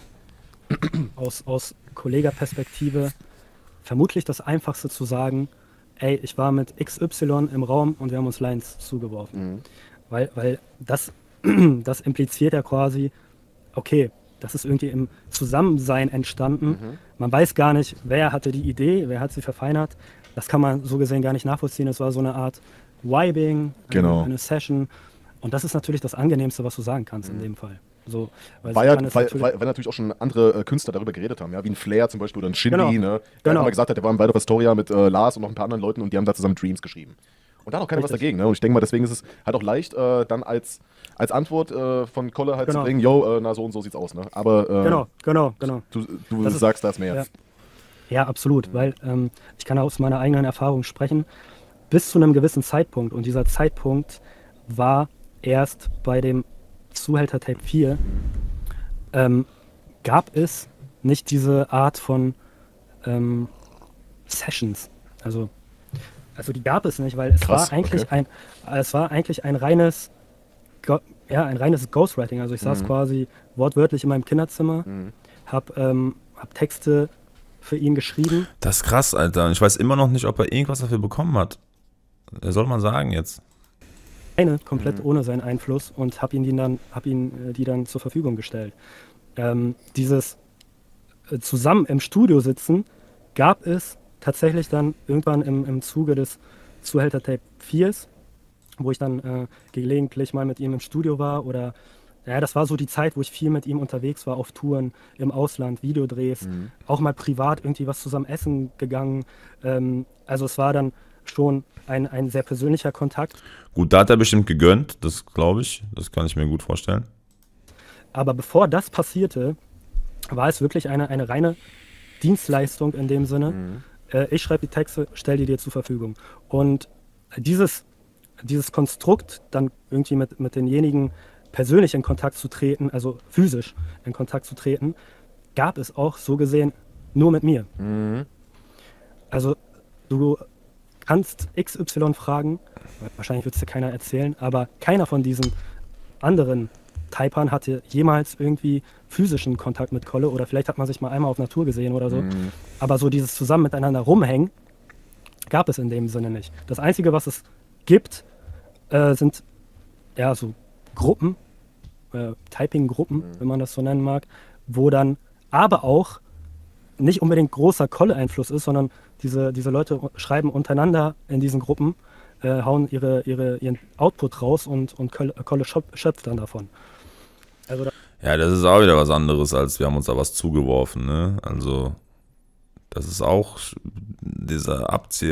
aus Kollegerperspektive vermutlich das Einfachste zu sagen, ey, ich war mit XY im Raum und wir haben uns Lines zugeworfen. Weil das impliziert ja quasi, okay, das ist irgendwie im Zusammensein entstanden. Man weiß gar nicht, wer hatte die Idee, wer hat sie verfeinert. Das kann man so gesehen gar nicht nachvollziehen. Es war so eine Art Vibing, eine Session. Und das ist natürlich das Angenehmste, was du sagen kannst in dem Fall. So, weil natürlich auch schon andere Künstler darüber geredet haben, ja, wie ein Flair zum Beispiel oder ein Shindy, ne? Der mal gesagt hat, der war in Waldorf Astoria mit Lars und noch ein paar anderen Leuten und die haben da zusammen Dreams geschrieben. Und da hat auch keiner was dagegen, ne? Und ich denke mal, deswegen ist es halt auch leicht, dann als Antwort von Kolle halt zu bringen, yo, na so und so sieht's aus, ne? Aber genau. Du sagst das mehr. Ja, absolut, weil ich kann aus meiner eigenen Erfahrung sprechen, bis zu einem gewissen Zeitpunkt und dieser Zeitpunkt war erst bei dem Zuhälter Tape 4 gab es nicht diese Art von Sessions. Also die gab es nicht, weil es war eigentlich ein reines Ghostwriting. Also ich saß quasi wortwörtlich in meinem Kinderzimmer, hab Texte für ihn geschrieben. Das ist krass, Alter. Ich weiß immer noch nicht, ob er irgendwas dafür bekommen hat. Soll man sagen jetzt? Komplett ohne seinen Einfluss und hab ihn die dann zur Verfügung gestellt. Dieses zusammen im Studio sitzen gab es tatsächlich dann irgendwann im Zuge des Zuhälter Tape 4s, wo ich dann gelegentlich mal mit ihm im Studio war oder Ja, das war so die Zeit, wo ich viel mit ihm unterwegs war, auf Touren, im Ausland, Videodrehs, auch mal privat irgendwie was zusammen essen gegangen. Also es war dann schon ein sehr persönlicher Kontakt. Gut, da hat er bestimmt gegönnt, das glaube ich. Das kann ich mir gut vorstellen. Aber bevor das passierte, war es wirklich eine reine Dienstleistung in dem Sinne. Ich schreibe die Texte, stelle die dir zur Verfügung. Und dieses Konstrukt, dann irgendwie mit denjenigen persönlich in Kontakt zu treten, also physisch in Kontakt zu treten, gab es auch so gesehen nur mit mir. Also du kannst XY fragen, wahrscheinlich wird es dir keiner erzählen, aber keiner von diesen anderen Typern hatte jemals irgendwie physischen Kontakt mit Kolle oder vielleicht hat man sich mal einmal auf Natur gesehen oder so. Aber so dieses zusammen miteinander rumhängen gab es in dem Sinne nicht. Das Einzige, was es gibt, sind ja so Gruppen, Typing-Gruppen, wenn man das so nennen mag, wo dann aber auch nicht unbedingt großer Kolle-Einfluss ist, sondern diese Leute schreiben untereinander in diesen Gruppen, hauen ihren Output raus und Kolle schöpft dann davon. Also ja, das ist auch wieder was anderes, als wir haben uns da was zugeworfen, ne? Also das ist auch dieser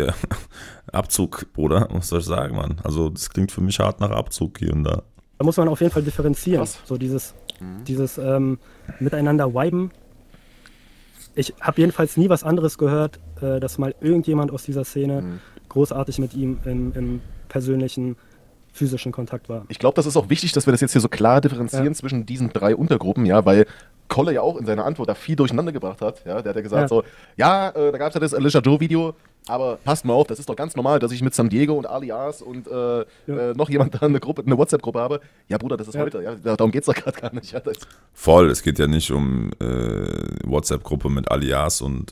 Abzug, Bruder, was soll ich sagen, Mann? Also das klingt für mich hart nach Abzug hier und da. Da muss man auf jeden Fall differenzieren. Was? So dieses Miteinander viben. Ich habe jedenfalls nie was anderes gehört, dass mal irgendjemand aus dieser Szene großartig mit ihm im persönlichen, physischen Kontakt war. Ich glaube, das ist auch wichtig, dass wir das jetzt hier so klar differenzieren zwischen diesen 3 Untergruppen, ja, weil Kolle ja auch in seiner Antwort da viel durcheinander gebracht hat. Ja, der hat ja gesagt da gab es ja das Alicia Joe-Video, aber passt mal auf, das ist doch ganz normal, dass ich mit San Diego und Alias und noch jemand da eine WhatsApp-Gruppe habe. Ja, Bruder, das ist heute, ja, darum geht es doch gerade gar nicht. Ja, Voll, es geht ja nicht um WhatsApp-Gruppe mit Alias und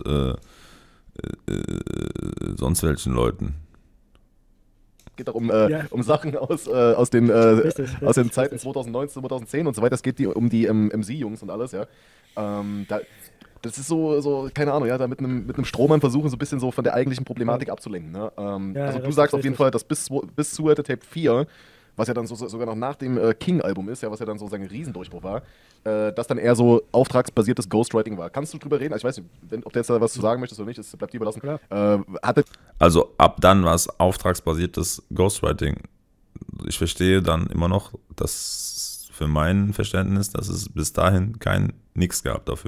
sonst welchen Leuten. geht auch um Sachen aus den Zeiten 2019, 2010 und so weiter. Es geht um die MC-Jungs und alles, ja. Das ist so, keine Ahnung, ja, da mit einem Strohmann versuchen, so ein bisschen so von der eigentlichen Problematik abzulenken. Ne? Also du sagst auf jeden Fall, dass bis zu Tape 4, was ja dann sogar noch nach dem King-Album ist, ja, was ja dann so sein Riesendurchbruch war, das dann eher so auftragsbasiertes Ghostwriting war. Kannst du drüber reden? Ich weiß nicht, ob du jetzt da was zu sagen möchtest oder nicht, das bleibt dir überlassen. Also ab dann war es auftragsbasiertes Ghostwriting. Ich verstehe dann immer noch, dass für mein Verständnis, dass es bis dahin nix gab dafür.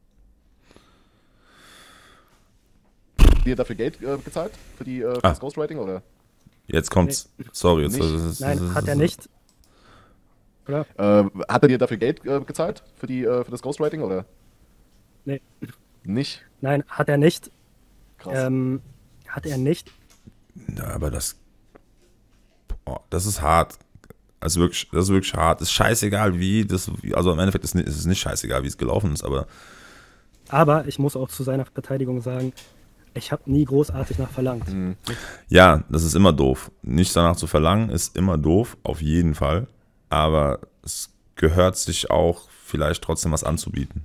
Dir dafür Geld gezahlt? Für das Ghostwriting, oder? Jetzt kommt's. Nee. Sorry. Jetzt Nein, hat er nicht. Oder? Hat er dir dafür Geld gezahlt? Für das Ghostwriting, oder? Nee. Nicht? Nein, hat er nicht. Krass. Hat er nicht. Ja, aber das ist hart. Das ist wirklich hart. Es ist scheißegal, also im Endeffekt ist es nicht scheißegal, wie es gelaufen ist, aber... Aber ich muss auch zu seiner Verteidigung sagen, ich habe nie großartig nach verlangt. Ja, das ist immer doof. Nichts danach zu verlangen ist immer doof, auf jeden Fall. Aber es gehört sich auch vielleicht trotzdem was anzubieten.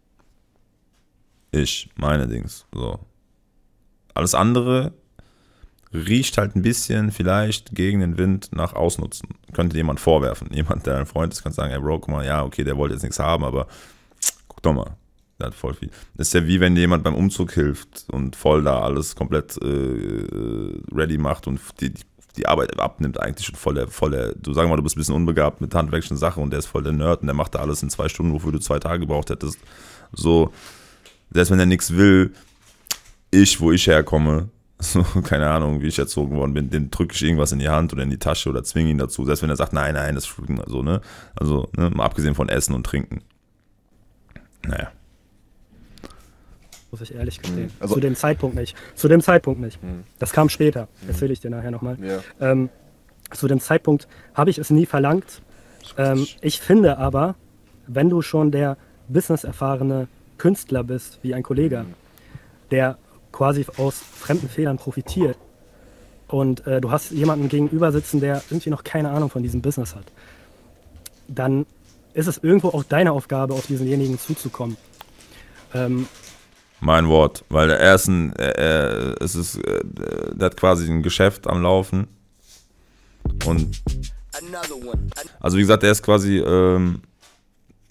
Meine Dings. So. Alles andere riecht halt ein bisschen vielleicht gegen den Wind nach Ausnutzen. Könnte jemand vorwerfen. Jemand, der ein Freund ist, kann sagen, ey Bro, guck mal, ja, okay, der wollte jetzt nichts haben, aber guck doch mal. Der hat voll viel. Das ist ja wie wenn jemand beim Umzug hilft und voll da alles komplett ready macht und die Arbeit abnimmt eigentlich und voll der, du sag mal, du bist ein bisschen unbegabt mit handwerklichen Sachen und der ist voll der Nerd und der macht da alles in 2 Stunden, wofür du 2 Tage gebraucht hättest. So, selbst wenn er nichts will, wo ich herkomme, so, keine Ahnung, wie ich erzogen worden bin, dem drücke ich irgendwas in die Hand oder in die Tasche oder zwinge ihn dazu, selbst wenn er sagt, nein, das ist so, ne? Also, ne, mal abgesehen von Essen und Trinken. Naja. Muss ich ehrlich gestehen. Also, zu dem Zeitpunkt nicht. Das kam später. Erzähle ich dir nachher nochmal. Ja. Zu dem Zeitpunkt habe ich es nie verlangt. Ich finde aber, wenn du schon der businesserfahrene Künstler bist, wie ein Kollege, der quasi aus fremden Fehlern profitiert und du hast jemanden gegenüber sitzen, der irgendwie noch keine Ahnung von diesem Business hat, dann ist es irgendwo auch deine Aufgabe, auf diesenjenigen zuzukommen. Mein Wort, weil der hat quasi ein Geschäft am Laufen und also wie gesagt, der ist quasi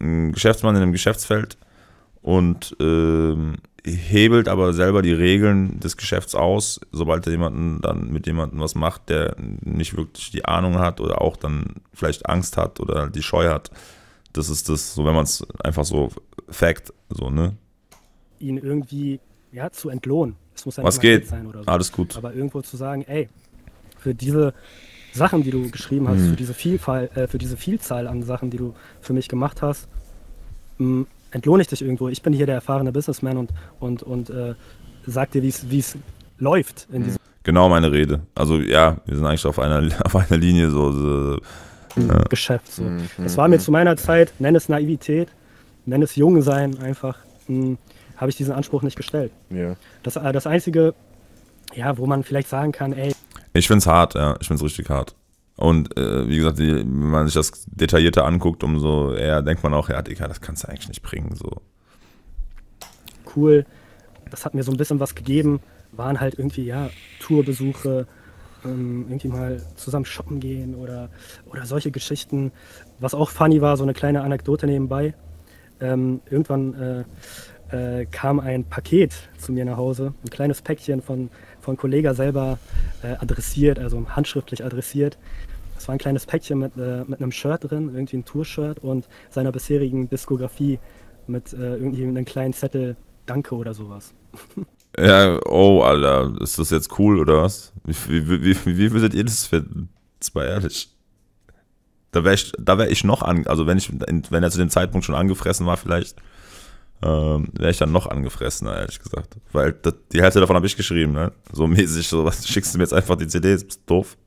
ein Geschäftsmann in einem Geschäftsfeld und hebelt aber selber die Regeln des Geschäfts aus, sobald er mit jemandem was macht, der nicht wirklich die Ahnung hat oder auch dann vielleicht Angst hat oder die Scheu hat. Das ist das, so wenn man es einfach so Fact, so, ne? Ihn irgendwie, zu entlohnen. Es muss ja was nicht geht? Sein oder so. Alles gut. Aber irgendwo zu sagen, ey, für diese Sachen, die du geschrieben hast, für diese Vielzahl an Sachen, die du für mich gemacht hast, entlohne ich dich irgendwo. Ich bin hier der erfahrene Businessman und sag dir, wie es läuft. In diesem Genau meine Rede. Also ja, wir sind eigentlich auf einer Linie so Geschäft. So. Das war mir zu meiner Zeit, nenn es Naivität, nenn es Jungsein einfach, habe ich diesen Anspruch nicht gestellt. Ja. Das Einzige, wo man vielleicht sagen kann, ey. Ich find's hart, ja. Ich find's richtig hart. Und wie gesagt, wenn man sich das detaillierter anguckt, umso eher denkt man auch, ja, Digga, das kannst du eigentlich nicht bringen. So. Cool, das hat mir so ein bisschen was gegeben, waren halt irgendwie, Tourbesuche, irgendwie mal zusammen shoppen gehen oder solche Geschichten. Was auch funny war, so eine kleine Anekdote nebenbei. Irgendwann kam ein Paket zu mir nach Hause, ein kleines Päckchen von Kollega selber adressiert, also handschriftlich adressiert. Das war ein kleines Päckchen mit einem Shirt drin, irgendwie ein Tour-Shirt und seiner bisherigen Diskografie mit irgendwie einem kleinen Zettel Danke oder sowas. Ja, oh, Alter, ist das jetzt cool oder was? Wie würdet ihr das finden? Das war ehrlich. Da wär ich noch also wenn er zu dem Zeitpunkt schon angefressen war vielleicht, wäre ich dann noch angefressener, ehrlich gesagt. Weil die Hälfte davon habe ich geschrieben, ne? So mäßig, so was schickst du mir jetzt einfach die CDs, bist du doof?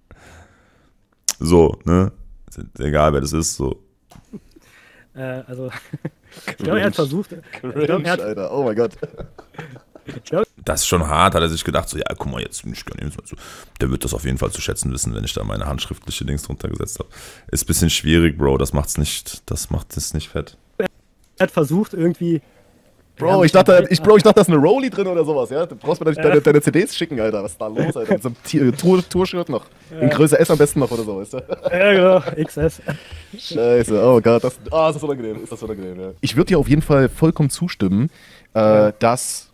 So, ne? Egal, wer das ist, so. Also, ich glaube, er hat versucht. Cringe, Alter, oh mein Gott. Das ist schon hart, hat er sich gedacht, so, ja, guck mal, jetzt bin ich gar nicht so. Der wird das auf jeden Fall zu schätzen wissen, wenn ich da meine handschriftliche Dings drunter gesetzt habe. Ist ein bisschen schwierig, Bro, das macht es nicht fett. Er hat versucht, irgendwie. Bro, ich dachte, da ist eine Rolli drin oder sowas, ja? Du brauchst mir deine CDs schicken, Alter. Was ist da los, Alter? Mit so einem Tour-Shirt noch. In Größe S am besten noch oder so, weißt du? Ja, genau, XS. Scheiße, oh Gott, ist das unangenehm, ja. Ich würde dir auf jeden Fall vollkommen zustimmen, dass...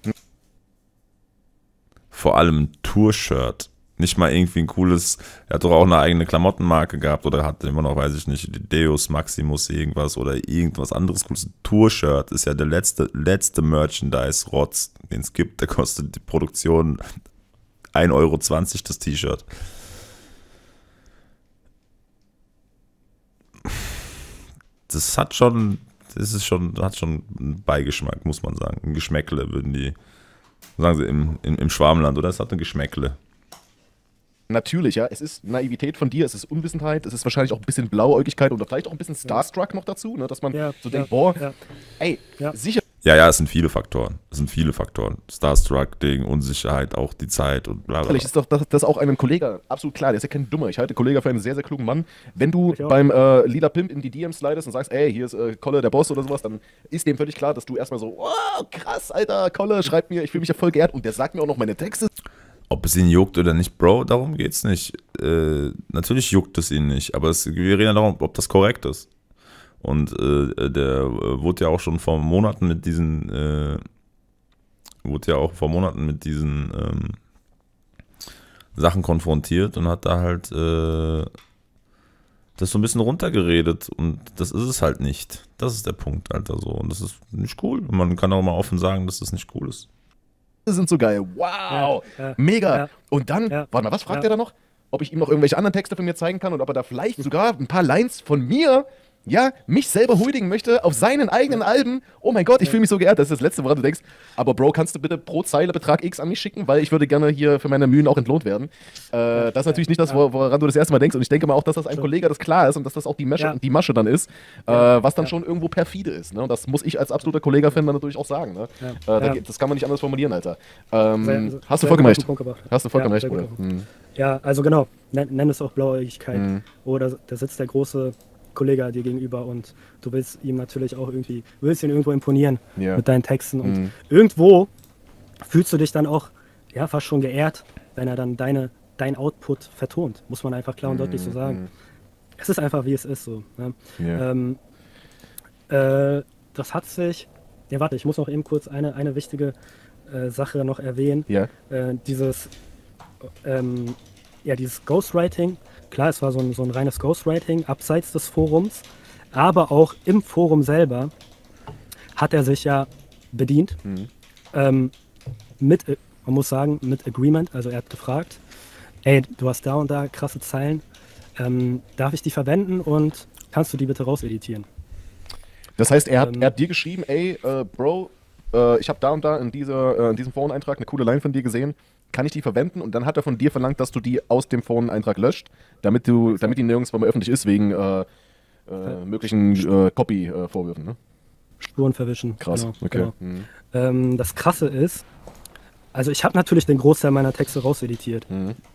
Vor allem ein Tour-Shirt. Nicht mal irgendwie ein cooles, er hat doch auch eine eigene Klamottenmarke gehabt oder hat immer noch, weiß ich nicht, Deus Maximus irgendwas oder irgendwas anderes cooles. Ein Tour-Shirt ist ja der letzte Merchandise-Rotz, den es gibt. Der kostet die Produktion 1,20 Euro das T-Shirt. Das hat schon einen Beigeschmack, muss man sagen. Ein Geschmäckle sagen sie im Schwarmland, oder? Es hat ein Geschmäckle. Natürlich, ja. Es ist Naivität von dir, es ist Unwissenheit, es ist wahrscheinlich auch ein bisschen Blauäugigkeit und vielleicht auch ein bisschen Starstruck noch dazu, ne? Dass man denkt, sicher. Ja, es sind viele Faktoren. Starstruck-Ding, Unsicherheit, auch die Zeit und bla bla. Vielleicht ist doch das auch einem Kollegen absolut klar, der ist ja kein Dummer. Ich halte Kollegen für einen sehr, sehr klugen Mann. Wenn du beim Lila Pimp in die DMs slidest und sagst, ey, hier ist Kolle, der Boss oder sowas, dann ist dem völlig klar, dass du erstmal so, wow, krass, Alter, Kolle, schreib mir, ich fühle mich ja voll geehrt und der sagt mir auch noch meine Texte. Ob es ihn juckt oder nicht, Bro, darum geht's nicht. Natürlich juckt es ihn nicht, aber wir reden ja darum, ob das korrekt ist. Und der wurde ja auch schon vor Monaten mit diesen Sachen konfrontiert und hat da halt das so ein bisschen runtergeredet und das ist es halt nicht. Das ist der Punkt, Alter, so. Und das ist nicht cool. Und man kann auch mal offen sagen, dass das nicht cool ist. Sind so geil. Wow. Mega. Ja. Und dann, warte mal, was fragt er da noch? Ob ich ihm noch irgendwelche anderen Texte von mir zeigen kann und ob er da vielleicht sogar ein paar Lines von mir, mich selber huldigen möchte auf seinen eigenen Alben. Oh mein Gott, ich fühle mich so geehrt. Das ist das Letzte, woran du denkst. Aber Bro, kannst du bitte pro Zeile Betrag X an mich schicken, weil ich würde gerne hier für meine Mühen auch entlohnt werden. Das ist natürlich nicht das, woran du das erste Mal denkst. Und ich denke mal auch, dass das einem Kollege das klar ist und dass das auch die Masche dann ist, was dann schon irgendwo perfide ist. Ne? Und das muss ich als absoluter Kollega-Fan dann natürlich auch sagen. Ne? Das kann man nicht anders formulieren, Alter. Hast du vollkommen recht. Hast du vollkommen recht, Bruder. Ja, also genau. Nenn es auch Blauäugigkeit. Oder da sitzt der große Kollege dir gegenüber und du willst ihm natürlich auch ihn irgendwo imponieren mit deinen Texten und irgendwo fühlst du dich dann auch fast schon geehrt, wenn er dann dein Output vertont, muss man einfach klar und deutlich so sagen. Es ist einfach, wie es ist so. Ne? Das hat sich. Ja, warte, ich muss noch eben kurz eine wichtige Sache noch erwähnen. Ja. Dieses Ghostwriting. Klar, es war so ein reines Ghostwriting abseits des Forums, aber auch im Forum selber hat er sich ja bedient. Man muss sagen, mit Agreement. Also er hat gefragt, ey, du hast da und da krasse Zeilen, darf ich die verwenden und kannst du die bitte rauseditieren? Das heißt, er hat dir geschrieben, ey, Bro, ich habe da und da in diesem Foreneintrag eine coole Line von dir gesehen, kann ich die verwenden? Und dann hat er von dir verlangt, dass du die aus dem Foreneintrag löscht, damit die nirgendwo mehr öffentlich ist, wegen möglichen Copy-Vorwürfen, ne? Spuren verwischen. Krass, genau, okay. Genau. Das Krasse ist, also ich habe natürlich den Großteil meiner Texte rauseditiert.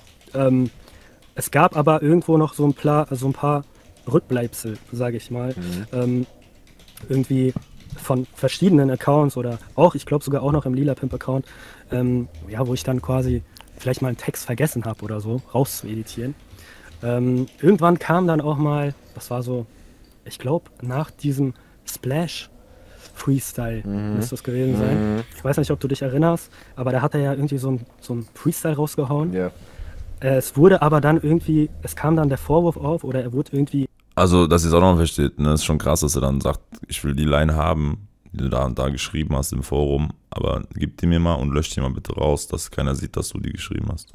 Es gab aber irgendwo noch so ein paar Rückbleibsel, sage ich mal. Irgendwie von verschiedenen Accounts oder auch, ich glaube sogar auch noch im Lila Pimp Account, wo ich dann quasi vielleicht mal einen Text vergessen habe oder so, rauszueditieren. Irgendwann kam dann auch mal, das war so, ich glaube nach diesem Splash Freestyle müsste es gewesen sein. Ich weiß nicht, ob du dich erinnerst, aber da hat er ja irgendwie so ein Freestyle rausgehauen. Ja. Es wurde aber dann irgendwie, es kam dann der Vorwurf auf oder er wurde irgendwie. Also, dass ihr es auch noch versteht, ne, ist schon krass, dass er dann sagt, ich will die Line haben, die du da und da geschrieben hast im Forum, aber gib die mir mal und lösch die mal bitte raus, dass keiner sieht, dass du die geschrieben hast.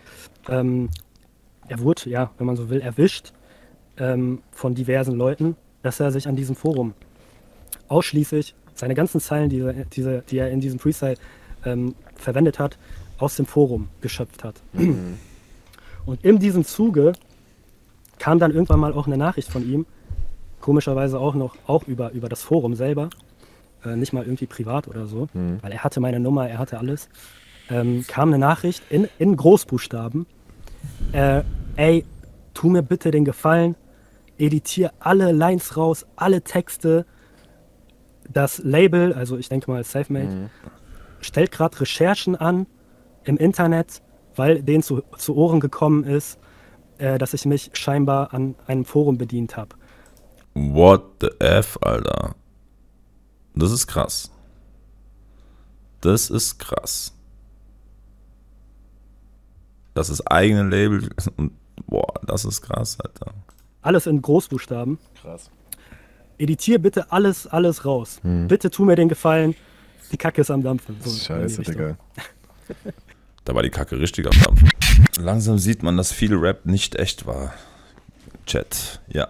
Er wurde, ja, wenn man so will, erwischt von diversen Leuten, dass er sich an diesem Forum ausschließlich seine ganzen Zeilen, die er in diesem Freestyle verwendet hat, aus dem Forum geschöpft hat. Und in diesem Zuge kam dann irgendwann mal auch eine Nachricht von ihm, komischerweise auch über das Forum selber, nicht mal irgendwie privat oder so, weil er hatte meine Nummer, er hatte alles, kam eine Nachricht in Großbuchstaben, ey, tu mir bitte den Gefallen, editier alle Lines raus, alle Texte, das Label, also ich denke mal Selfmade, stellt gerade Recherchen an im Internet, weil denen zu Ohren gekommen ist, dass ich mich scheinbar an einem Forum bedient habe. What the F, Alter. Das ist krass. Das ist krass. Das ist eigene Label und boah, das ist krass, Alter. Alles in Großbuchstaben. Krass. Editier bitte alles raus. Bitte tu mir den Gefallen, die Kacke ist am Dampfen. So, Scheiße, Digga. Da war die Kacke richtig am Dampfen. Langsam sieht man, dass viel Rap nicht echt war. Chat, ja.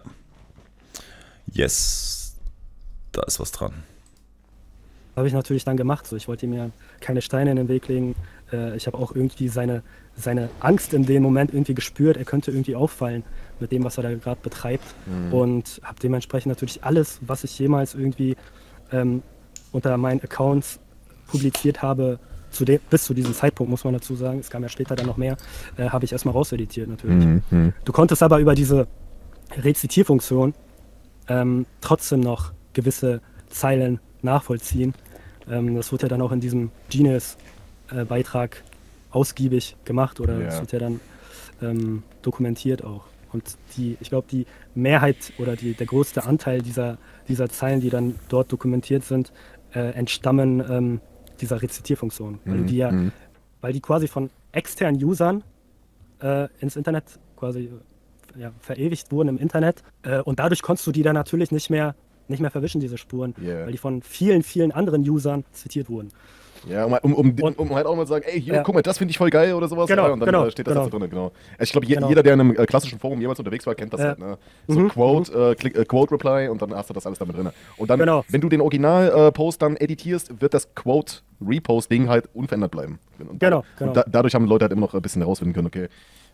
Yes. Da ist was dran. Habe ich natürlich dann gemacht. So, ich wollte mir keine Steine in den Weg legen. Ich habe auch irgendwie seine Angst in dem Moment irgendwie gespürt. Er könnte irgendwie auffallen mit dem, was er da gerade betreibt. Und habe dementsprechend natürlich alles, was ich jemals irgendwie unter meinen Accounts publiziert habe, bis zu diesem Zeitpunkt, muss man dazu sagen, es kam ja später dann noch mehr, habe ich erstmal rauseditiert natürlich. Du konntest aber über diese Rezitierfunktion trotzdem noch gewisse Zeilen nachvollziehen. Das wird ja dann auch in diesem Genius-Beitrag ausgiebig gemacht oder es wird ja dann dokumentiert auch. Und ich glaube, die Mehrheit oder der größte Anteil dieser Zeilen, die dann dort dokumentiert sind, entstammen dieser Rezitierfunktion. Weil die quasi von externen Usern ins Internet quasi verewigt wurden im Internet. Und dadurch konntest du die dann natürlich nicht mehr verwischen, diese Spuren, weil die von vielen, vielen anderen Usern zitiert wurden. Ja, um halt auch mal zu sagen, ey, hier, guck mal, das finde ich voll geil oder sowas. Genau, und dann steht das da drin, genau. Ich glaube, jeder, der in einem klassischen Forum jemals unterwegs war, kennt das halt, ne? So Quote, Quote Reply und dann hast du das alles damit drin. Und dann, wenn du den Original-Post dann editierst, wird das Quote-Repost-Ding halt unverändert bleiben. Und dadurch haben Leute halt immer noch ein bisschen herausfinden können, okay.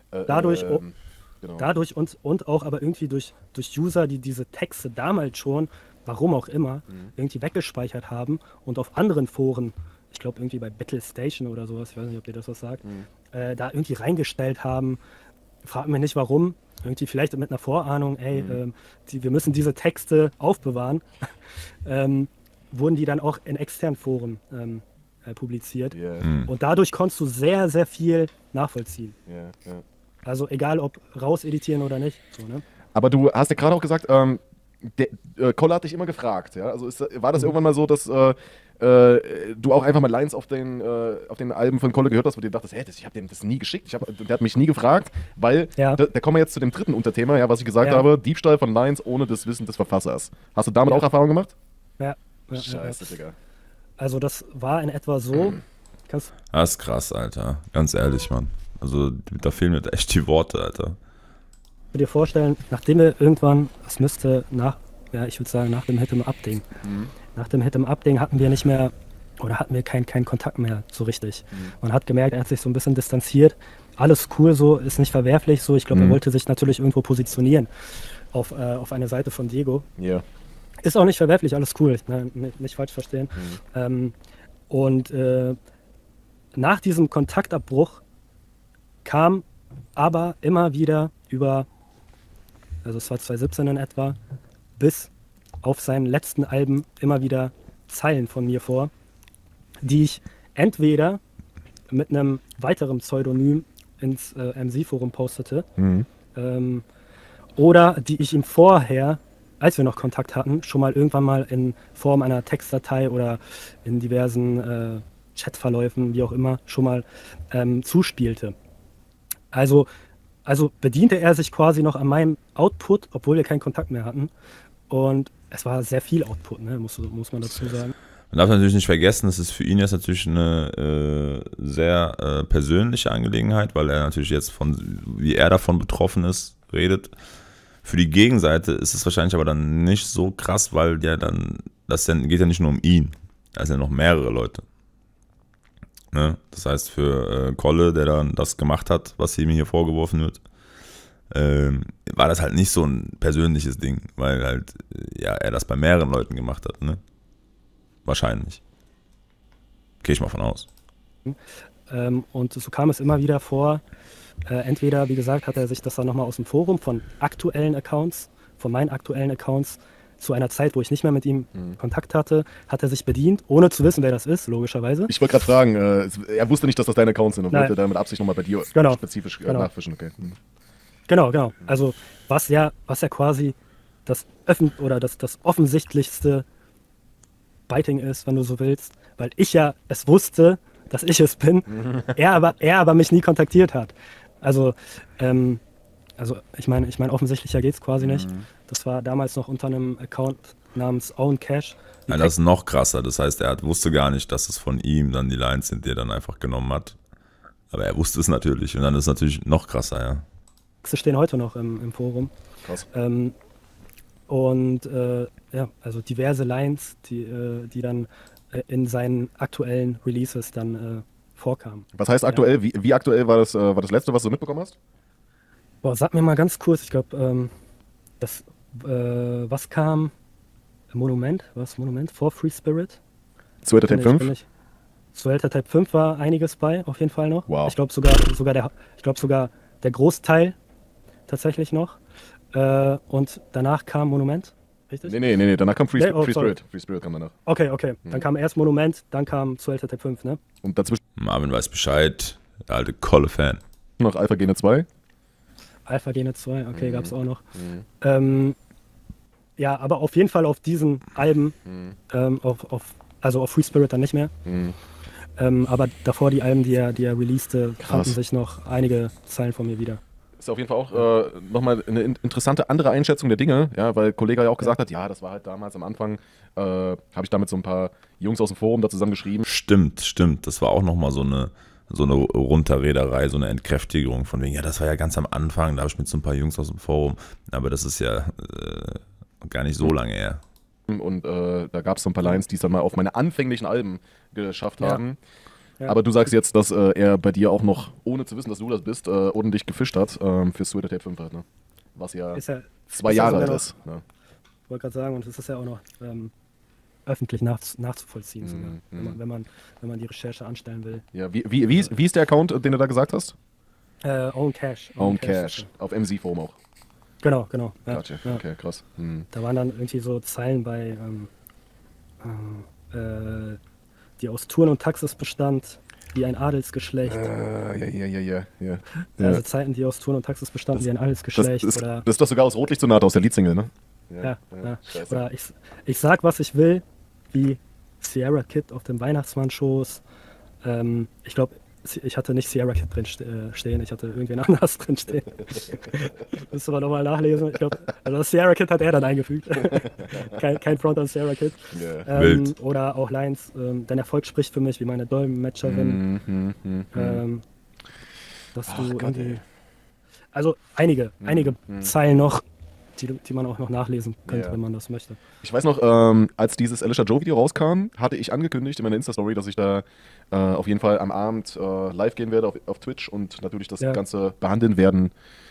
Dadurch und auch aber irgendwie durch User, die diese Texte damals schon, warum auch immer, irgendwie weggespeichert haben und auf anderen Foren, ich glaube irgendwie bei Battle Station oder sowas, ich weiß nicht, ob dir das was sagt, da irgendwie reingestellt haben. Frag mich nicht warum, irgendwie vielleicht mit einer Vorahnung, ey, wir müssen diese Texte aufbewahren, wurden die dann auch in externen Foren publiziert. Und dadurch konntest du sehr, sehr viel nachvollziehen. Also egal ob rauseditieren oder nicht. So, ne? Aber du hast ja gerade auch gesagt, Kolle hat dich immer gefragt, ja? Also war das irgendwann mal so, dass du auch einfach mal Lines auf den Alben von Kolle gehört hast, wo du dir dachtest, ich habe dem das nie geschickt, der hat mich nie gefragt, weil, da kommen wir jetzt zu dem dritten Unterthema, ja, was ich gesagt habe, Diebstahl von Lines ohne das Wissen des Verfassers. Hast du damit auch Erfahrung gemacht? Ja. Scheiße, Digga. Also das war in etwa so. Das ist krass, Alter. Ganz ehrlich, Mann. Also da fehlen mir echt die Worte, Alter. Ich würde dir vorstellen, nachdem wir irgendwann, das müsste ich würde sagen, nach dem Hit 'em Up-Ding. Nach dem Hit 'em Up-Ding hatten wir keinen Kontakt mehr so richtig. Man hat gemerkt, er hat sich so ein bisschen distanziert. Alles cool so, ist nicht verwerflich so. Ich glaube, er wollte sich natürlich irgendwo positionieren auf eine Seite von Diego. Ja. Ist auch nicht verwerflich, alles cool, nicht falsch verstehen. Und nach diesem Kontaktabbruch kam aber immer wieder also es war 2017 in etwa, bis auf seinen letzten Alben immer wieder Zeilen von mir vor, die ich entweder mit einem weiteren Pseudonym ins MC-Forum postete, oder die ich ihm vorher, als wir noch Kontakt hatten, schon mal irgendwann mal in Form einer Textdatei oder in diversen Chatverläufen, wie auch immer, schon mal zuspielte. Also bediente er sich quasi noch an meinem Output, obwohl wir keinen Kontakt mehr hatten. Und es war sehr viel Output, ne? muss man dazu sagen. Man darf natürlich nicht vergessen, es ist für ihn jetzt natürlich eine sehr persönliche Angelegenheit, weil er natürlich jetzt wie er davon betroffen ist, redet. Für die Gegenseite ist es wahrscheinlich aber dann nicht so krass, weil geht ja nicht nur um ihn, da sind ja noch mehrere Leute. Ne? Das heißt, für Kolle, der dann das gemacht hat, was ihm hier vorgeworfen wird, war das halt nicht so ein persönliches Ding, weil halt er das bei mehreren Leuten gemacht hat. Ne? Wahrscheinlich. Gehe ich mal von aus. Und so kam es immer wieder vor, entweder, wie gesagt, hat er sich das dann nochmal aus dem Forum von meinen aktuellen Accounts, zu einer Zeit, wo ich nicht mehr mit ihm Kontakt hatte, hat er sich bedient, ohne zu wissen, wer das ist, logischerweise. Ich wollte gerade fragen, er wusste nicht, dass das deine Accounts sind und wollte dann mit Absicht nochmal bei dir spezifisch nachfischen. Okay. Genau. Also was ja quasi das offensichtlichste Biting ist, wenn du so willst, weil ich ja es wusste, dass ich es bin, er aber mich nie kontaktiert hat. Also ich meine, offensichtlicher geht's quasi nicht. Das war damals noch unter einem Account namens Own Cash. Ja, das ist noch krasser. Das heißt, er wusste gar nicht, dass es von ihm dann die Lines sind, die er dann einfach genommen hat. Aber er wusste es natürlich. Und dann ist es natürlich noch krasser, ja. Sie stehen heute noch im Forum. Krass. Also diverse Lines, die dann in seinen aktuellen Releases dann vorkamen. Was heißt aktuell? Ja. Wie aktuell war das letzte, was du mitbekommen hast? Boah, sag mir mal ganz kurz, ich glaube, was kam? Monument? Vor Free Spirit? Suelta Tape 5? Suelta Tape 5 war einiges bei, auf jeden Fall noch. Wow. Ich glaube sogar der Großteil tatsächlich noch. Und danach kam Monument, richtig? Nee, danach kam Free Spirit. Free Spirit kam danach. Okay. Dann kam erst Monument, dann kam Suelta Tape 5, ne? Und dazwischen... Marvin weiß Bescheid, der alte Kolle-Fan. Noch Alpha Gene 2? Alpha Gene 2, okay, gab's auch noch. Ja, aber auf jeden Fall auf diesen Alben, auf Free Spirit dann nicht mehr. Aber davor die Alben, die er releaste, fanden sich noch einige Zeilen von mir wieder. Ist auf jeden Fall auch nochmal eine interessante andere Einschätzung der Dinge, ja, weil Kollege ja auch gesagt hat, ja, das war halt damals am Anfang, habe ich damit so ein paar Jungs aus dem Forum da zusammengeschrieben. Stimmt, das war auch nochmal so eine Runterrederei, so eine Entkräftigung von wegen, ja, das war ja ganz am Anfang, da habe ich mit so ein paar Jungs aus dem Forum, aber das ist ja gar nicht so lange her. Und da gab es so ein paar Lines, die es dann mal auf meine anfänglichen Alben geschafft haben. Ja. Aber du sagst jetzt, dass er bei dir auch noch, ohne zu wissen, dass du das bist, ordentlich gefischt hat für Suelta Tape 5 halt, ne? Was ja 2 Jahre alt ist. Ne? Ich wollte gerade sagen, und es ist ja auch noch öffentlich nachzuvollziehen, sogar, wenn man die Recherche anstellen will. Ja, wie ist der Account, den du da gesagt hast? Own Cash. Own Cash. Auf MC-Forum auch. Genau. Ja, Gotcha. ja. Okay, krass. Da waren dann irgendwie so Zeilen bei, die aus Touren und Taxis bestand, wie ein Adelsgeschlecht. Ja. Also Zeiten, die aus Touren und Taxis bestanden, wie ein Adelsgeschlecht. Das ist doch sogar aus Rotlicht Sonate, aus der Leadsingle, ne? Ja. Oder ich sag, was ich will, wie Sierra Kid auf den Weihnachtsmann-Shows. Ich glaube, ich hatte nicht Sierra Kid drin stehen, ich hatte irgendwen anders drin stehen. Müsste man nochmal nachlesen. Ich glaube, also Sierra Kid hat er dann eingefügt. kein Front an Sierra Kid. Oder auch Lines, dein Erfolg spricht für mich wie meine Dolmetscherin. Dass du irgendwie. Also einige Zeilen noch, die man auch noch nachlesen könnte, wenn man das möchte. Ich weiß noch, als dieses Alicia Joe Video rauskam, hatte ich angekündigt in meiner Insta-Story, dass ich da auf jeden Fall am Abend live gehen werde auf Twitch und natürlich das Ganze behandeln werde.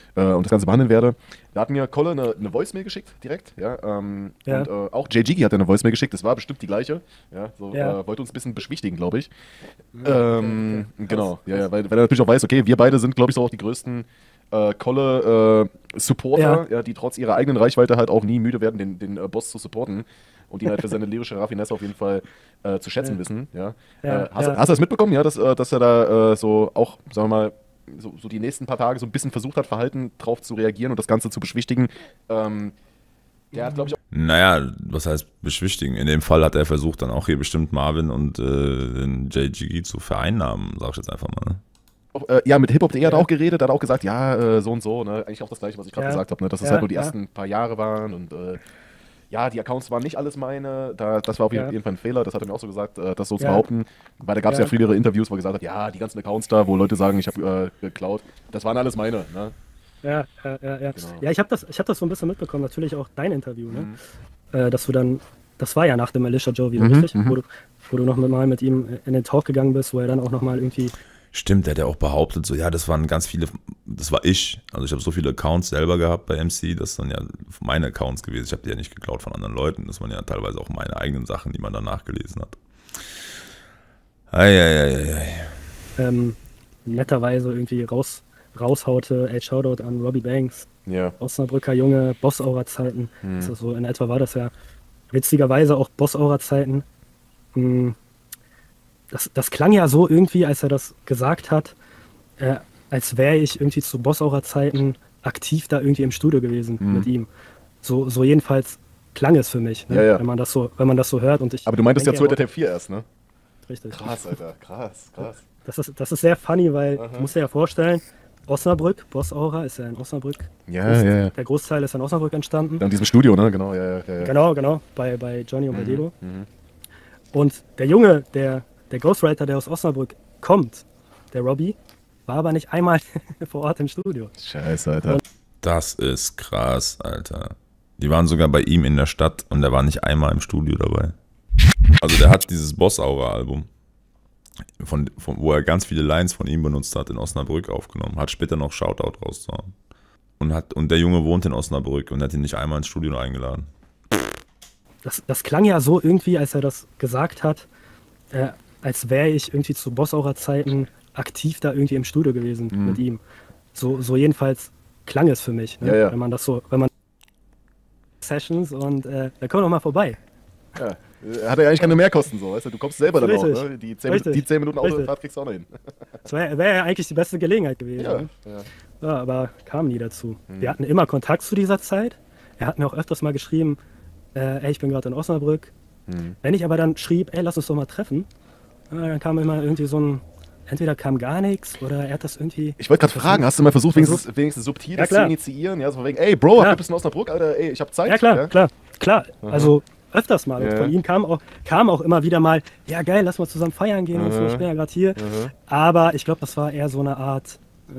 Da hat mir Kolle eine Voicemail geschickt, direkt. Und auch Jay Jiggy hat eine Voicemail geschickt, das war bestimmt die gleiche. Wollte uns ein bisschen beschwichtigen, glaube ich. Genau, weil er natürlich auch weiß, okay, wir beide sind, glaube ich, so auch die größten Kolle-Supporter, die trotz ihrer eigenen Reichweite halt auch nie müde werden, den Boss zu supporten und ihn halt für seine lyrische Raffinesse auf jeden Fall zu schätzen wissen. Hast du das mitbekommen, dass er da so auch, sagen wir mal, so die nächsten paar Tage so ein bisschen versucht hat, Verhalten drauf zu reagieren und das Ganze zu beschwichtigen? Der hat, glaube ich, naja, was heißt beschwichtigen? In dem Fall hat er versucht, dann auch hier bestimmt Marvin und den JGG zu vereinnahmen, sag ich jetzt einfach mal. Ne? Mit Hip-Hop.de hat er auch geredet, hat auch gesagt, so und so, ne? Eigentlich auch das Gleiche, was ich gerade gesagt habe, ne? Dass es halt nur die ersten paar Jahre waren und die Accounts waren nicht alles meine, das war auf jeden Fall ein Fehler, das hat er mir auch so gesagt, das so zu behaupten, weil da gab es ja frühere Interviews, wo er gesagt hat, die ganzen Accounts da, wo Leute sagen, ich habe geklaut, das waren alles meine, ne? Genau. Ja, ich hab das so ein bisschen mitbekommen, natürlich auch dein Interview, ne? Dass du dann, das war ja nach dem Alicia Joe Video, richtig? Wo du noch mal mit ihm in den Talk gegangen bist, wo er dann auch noch mal irgendwie. Stimmt, der hat ja auch behauptet, so, das waren ganz viele, das war ich. Also ich habe so viele Accounts selber gehabt bei MC, das sind ja meine Accounts gewesen. Ich habe die ja nicht geklaut von anderen Leuten. Das waren ja teilweise auch meine eigenen Sachen, die man dann nachgelesen hat. Netterweise irgendwie raushaute, Shoutout an Robbie Banks. Osnabrücker Junge, Boss-Aura-Zeiten. Also so in etwa war das ja witzigerweise auch Boss-Aura-Zeiten. Das klang ja so irgendwie, als er das gesagt hat, als wäre ich irgendwie zu Boss-Aura-Zeiten aktiv da irgendwie im Studio gewesen mit ihm. So jedenfalls klang es für mich, ne? Wenn man das so hört. Und aber du meintest ja zu Tape 4 erst, ne? Richtig. Krass, Alter, krass. Das ist sehr funny, weil du musst dir ja vorstellen, Osnabrück, Boss-Aura ist ja in Osnabrück. Der Großteil ist in Osnabrück entstanden. In diesem Studio, ne? Genau, Genau, bei Johnny und bei Debo. Und der Junge, der Ghostwriter, der aus Osnabrück kommt, der Robbie, war aber nicht einmal vor Ort im Studio. Scheiße, Alter. Das ist krass, Alter. Die waren sogar bei ihm in der Stadt und der war nicht einmal im Studio dabei. Also der hat dieses Boss-Aura-Album, wo er ganz viele Lines von ihm benutzt hat, in Osnabrück aufgenommen. Hat später noch Shoutout rausgehauen. Und der Junge wohnt in Osnabrück und hat ihn nicht einmal ins Studio eingeladen. Das klang ja so irgendwie, als er das gesagt hat, als wäre ich irgendwie zu Boss-Aura-Zeiten aktiv da irgendwie im Studio gewesen mit ihm. So jedenfalls klang es für mich, ne? Wenn man Sessions und da kommen wir doch mal vorbei. Ja, hat er eigentlich keine Mehrkosten so, weißt du? Du kommst selber dann auch, ne? Die 10 Minuten Autofahrt kriegst du auch noch hin. Das wäre ja eigentlich die beste Gelegenheit gewesen. Ja, aber kam nie dazu. Wir hatten immer Kontakt zu dieser Zeit. Er hat mir auch öfters mal geschrieben, ich bin gerade in Osnabrück. Wenn ich aber dann schrieb, lass uns doch mal treffen, dann kam immer irgendwie entweder kam gar nichts oder er hat das irgendwie. Ich wollte gerade fragen, hast du mal versucht, wenigstens subtil das zu initiieren? Ja, so von wegen, ey Bro, du bist in Osnabrück, Alter, ich hab Zeit. Ja, klar. Also öfters mal. Und von ihm kam auch immer wieder mal, ja geil, lass mal zusammen feiern gehen und so, ich bin ja gerade hier. Aber ich glaube, das war eher so eine Art,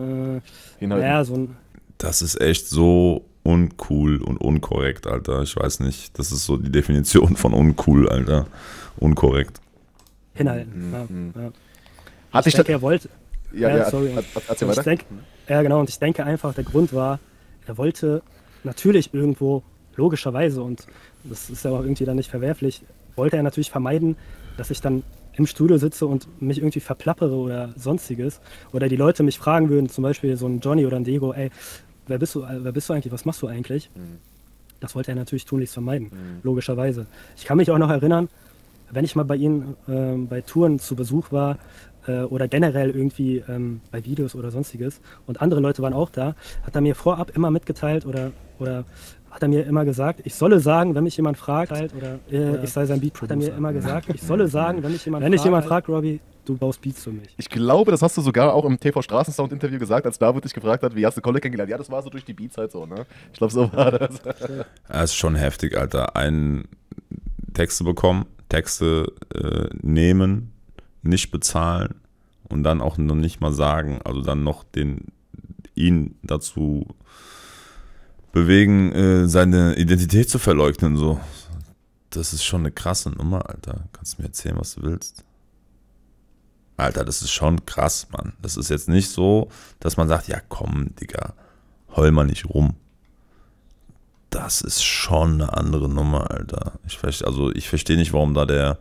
Das ist echt so uncool und unkorrekt, Alter. Ich weiß nicht, das ist so die Definition von uncool, Alter. Unkorrekt. Hinhalten. Ich denke, er wollte. Erzähl weiter. Und ich denke einfach, der Grund war, er wollte natürlich irgendwo, logischerweise, und das ist ja auch irgendwie dann nicht verwerflich, wollte er natürlich vermeiden, dass ich dann im Studio sitze und mich irgendwie verplappere oder sonstiges. Oder die Leute mich fragen würden, zum Beispiel so ein Johnny oder ein Dego, wer bist du eigentlich, was machst du eigentlich? Das wollte er natürlich tunlichst vermeiden, logischerweise. Ich kann mich auch noch erinnern, wenn ich mal bei ihnen bei Touren zu Besuch war, oder generell irgendwie bei Videos oder sonstiges und andere Leute waren auch da, hat er mir vorab immer mitgeteilt oder hat er mir immer gesagt, ich solle sagen, wenn mich jemand fragt, oder ich sei sein Beat-Producer. Hat er mir immer gesagt, ich solle sagen, wenn mich jemand fragt, Robbie, du baust Beats für mich. Ich glaube, das hast du sogar auch im TV Straßensound-Interview gesagt, als David dich gefragt hat, wie hast du Kolle kennengelernt? Ja, das war so durch die Beats halt so, ne? Ich glaube, so war das. Das ist schon heftig, Alter. Texte bekommen, Texte nehmen, nicht bezahlen und dann auch noch nicht mal sagen, also dann noch ihn dazu bewegen, seine Identität zu verleugnen, so. Das ist schon eine krasse Nummer, Alter. Kannst du mir erzählen, was du willst? Alter, das ist schon krass, Mann. Das ist jetzt nicht so, dass man sagt, ja komm, Digga, heul mal nicht rum. Das ist schon eine andere Nummer, Alter. Ich verstehe nicht, warum da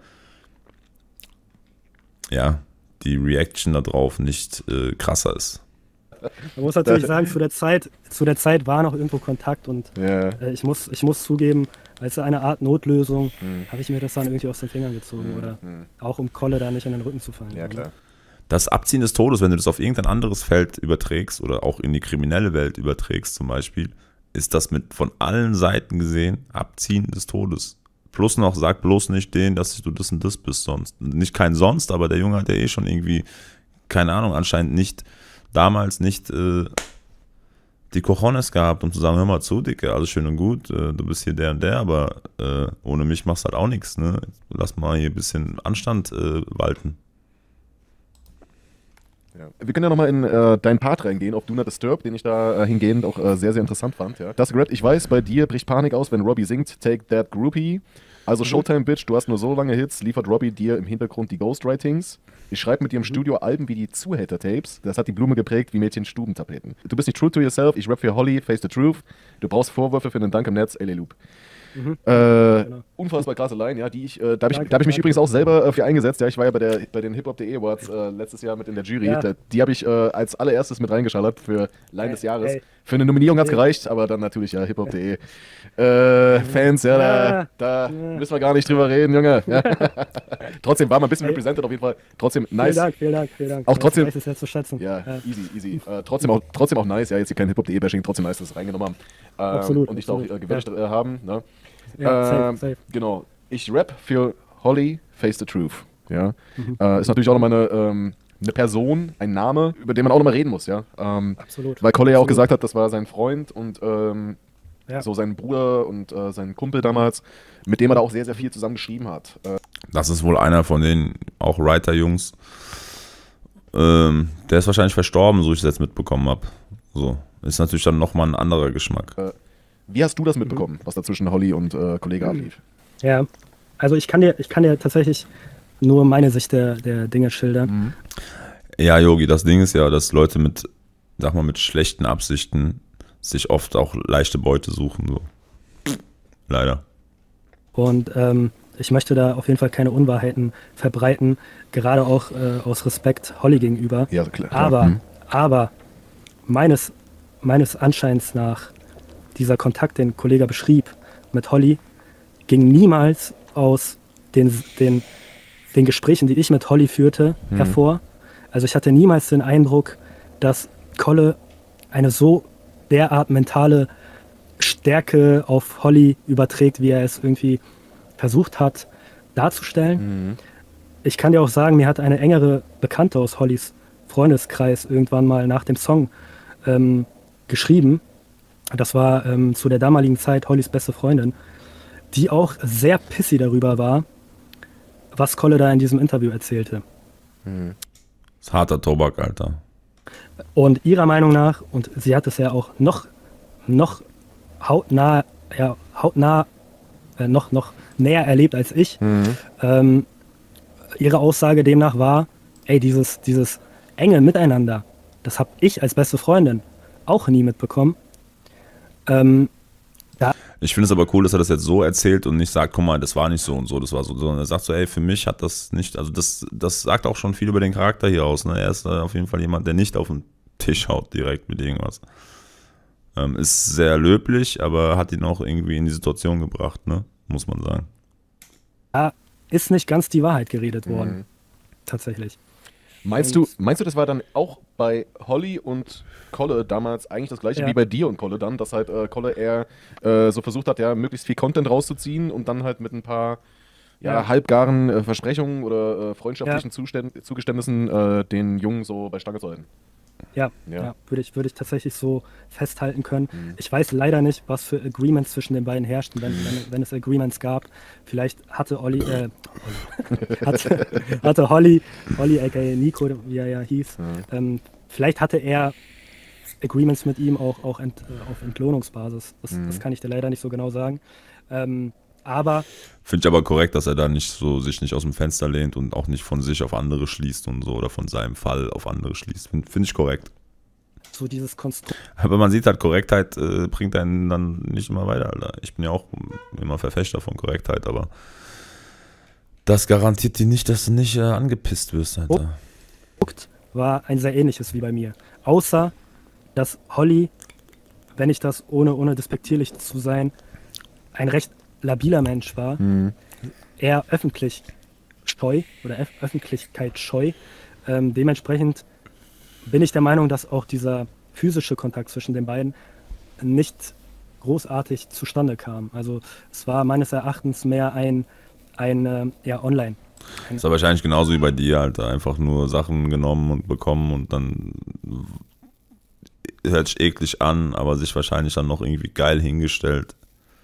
die Reaction da drauf nicht krasser ist. Man muss natürlich sagen, zu der Zeit war noch irgendwo Kontakt und ich muss zugeben, als eine Art Notlösung habe ich mir das dann irgendwie aus den Fingern gezogen oder auch um Kolle da nicht in den Rücken zu fallen. Ja, klar. Das Abziehen des Todes, wenn du das auf irgendein anderes Feld überträgst oder auch in die kriminelle Welt überträgst zum Beispiel, ist das von allen Seiten gesehen Abziehen des Todes. Plus noch, sag bloß nicht denen, dass du das und das bist sonst. Nicht kein sonst, aber der Junge hat ja schon irgendwie, keine Ahnung, anscheinend damals nicht die Cojones gehabt, um zu sagen, hör mal zu, Dicke, alles schön und gut, du bist hier der und der, aber ohne mich machst du halt auch nichts, ne? Lass mal hier ein bisschen Anstand walten. Ja. Wir können ja nochmal in deinen Part reingehen, auf Do Not Disturb, den ich da hingehend auch sehr, sehr interessant fand. Ja. Das gerappt, ich weiß, bei dir bricht Panik aus, wenn Robbie singt, Take That Groupie. Also Showtime, Bitch, du hast nur so lange Hits, liefert Robbie dir im Hintergrund die Ghostwritings. Ich schreibe mit dir im Studio Alben wie die Zuhälter-Tapes. Das hat die Blume geprägt wie Mädchen Stubentapeten. Du bist nicht true to yourself, ich rap für Holly, face the truth. Du brauchst Vorwürfe für einen Dank im Netz, LA Loop. Genau. Unfassbar krasse Line, ja, da hab ich mich übrigens auch selber für eingesetzt. Ja, ich war ja bei den Hip-Hop.de Awards letztes Jahr mit in der Jury. Ja. Die habe ich als allererstes mit reingeschallert für Line des Jahres. Für eine Nominierung hat es gereicht, aber dann natürlich ja Hip-Hop.de Fans, ja, da müssen wir gar nicht drüber reden, Junge. Ja. Trotzdem war man ein bisschen represented auf jeden Fall. Trotzdem nice. Vielen Dank. Auch trotzdem. Das ist ja zu schätzen. Ja, easy. Trotzdem auch nice. Ja, jetzt hier kein Hip-Hop.de-Bashing, trotzdem nice, dass es reingenommen haben. Absolut. Und ich da auch gewählt haben. Ne? Ja, safe. Genau. Ich rap für Holly, Face the Truth. Ja. Ist natürlich auch nochmal eine Person, ein Name, über den man auch nochmal reden muss. Ja. Absolut. Weil Kolle ja auch gesagt hat, das war sein Freund und so sein Bruder und sein Kumpel damals, mit dem er da auch sehr, sehr viel zusammen geschrieben hat. Das ist wohl einer von den auch Writer-Jungs. Der ist wahrscheinlich verstorben, so ich es jetzt mitbekommen habe. So. Ist natürlich dann nochmal ein anderer Geschmack. Wie hast du das mitbekommen, was da zwischen Holly und Kollege ablief? Ja, also ich kann dir tatsächlich nur meine Sicht der Dinge schildern. Ja, Yogi, das Ding ist ja, dass Leute mit schlechten Absichten sich oft auch leichte Beute suchen. So. Leider. Und ich möchte da auf jeden Fall keine Unwahrheiten verbreiten, gerade auch aus Respekt Holly gegenüber. Ja, klar. Aber meines Anscheins nach, dieser Kontakt, den Kollege beschrieb mit Holly, ging niemals aus den Gesprächen, die ich mit Holly führte, hervor. Also ich hatte niemals den Eindruck, dass Kolle eine so derart mentale Stärke auf Holly überträgt, wie er es irgendwie versucht hat darzustellen. Ich kann dir auch sagen, mir hat eine engere Bekannte aus Hollys Freundeskreis irgendwann mal nach dem Song geschrieben. Das war zu der damaligen Zeit Hollys beste Freundin, die auch sehr pissy darüber war, was Kolle da in diesem Interview erzählte. Das ist harter Tobak, Alter. Und ihrer Meinung nach, und sie hat es ja auch noch hautnah noch näher erlebt als ich, ihre Aussage demnach war, ey, dieses enge Miteinander, das habe ich als beste Freundin auch nie mitbekommen. Ich finde es aber cool, dass er das jetzt so erzählt und nicht sagt, guck mal, das war nicht so und so, das war so, sondern er sagt so, ey, für mich hat das nicht, also das sagt auch schon viel über den Charakter hier aus, ne? Er ist auf jeden Fall jemand, der nicht auf den Tisch haut direkt mit irgendwas. Ist sehr löblich, aber hat ihn auch irgendwie in die Situation gebracht, ne? Muss man sagen. Da ist nicht ganz die Wahrheit geredet worden, tatsächlich. Meinst du, das war dann auch bei Holly und Kolle damals eigentlich das gleiche wie bei dir und Kolle dann, dass halt Kolle eher so versucht hat, ja, möglichst viel Content rauszuziehen und dann halt mit ein paar halbgaren Versprechungen oder freundschaftlichen Zugeständnissen den Jungen so bei Stange zu halten? Ja, würde ich tatsächlich so festhalten können. Ich weiß leider nicht, was für Agreements zwischen den beiden herrschten, wenn es Agreements gab. Vielleicht hatte hatte Holly, aka Nico, wie er ja hieß, vielleicht hatte er Agreements mit ihm auch auf Entlohnungsbasis. Das kann ich dir leider nicht so genau sagen. Aber finde ich aber korrekt, dass er da sich nicht aus dem Fenster lehnt und auch nicht von sich auf andere schließt und so oder von seinem Fall auf andere schließt. Finde ich korrekt. So dieses Konstrukt. Aber man sieht halt, Korrektheit bringt einen dann nicht immer weiter, Alter. Ich bin ja auch immer Verfechter von Korrektheit, aber das garantiert dir nicht, dass du nicht angepisst wirst, Alter. War ein sehr ähnliches wie bei mir. Außer, dass Holly, wenn ich das ohne despektierlich zu sein, ein recht labiler Mensch war, eher öffentlich scheu oder öffentlichkeitsscheu. Dementsprechend bin ich der Meinung, dass auch dieser physische Kontakt zwischen den beiden nicht großartig zustande kam. Also es war meines Erachtens mehr ein online. Ist ja wahrscheinlich genauso wie bei dir, Alter. Einfach nur Sachen genommen und bekommen und dann hört sich eklig an, aber sich wahrscheinlich dann noch irgendwie geil hingestellt.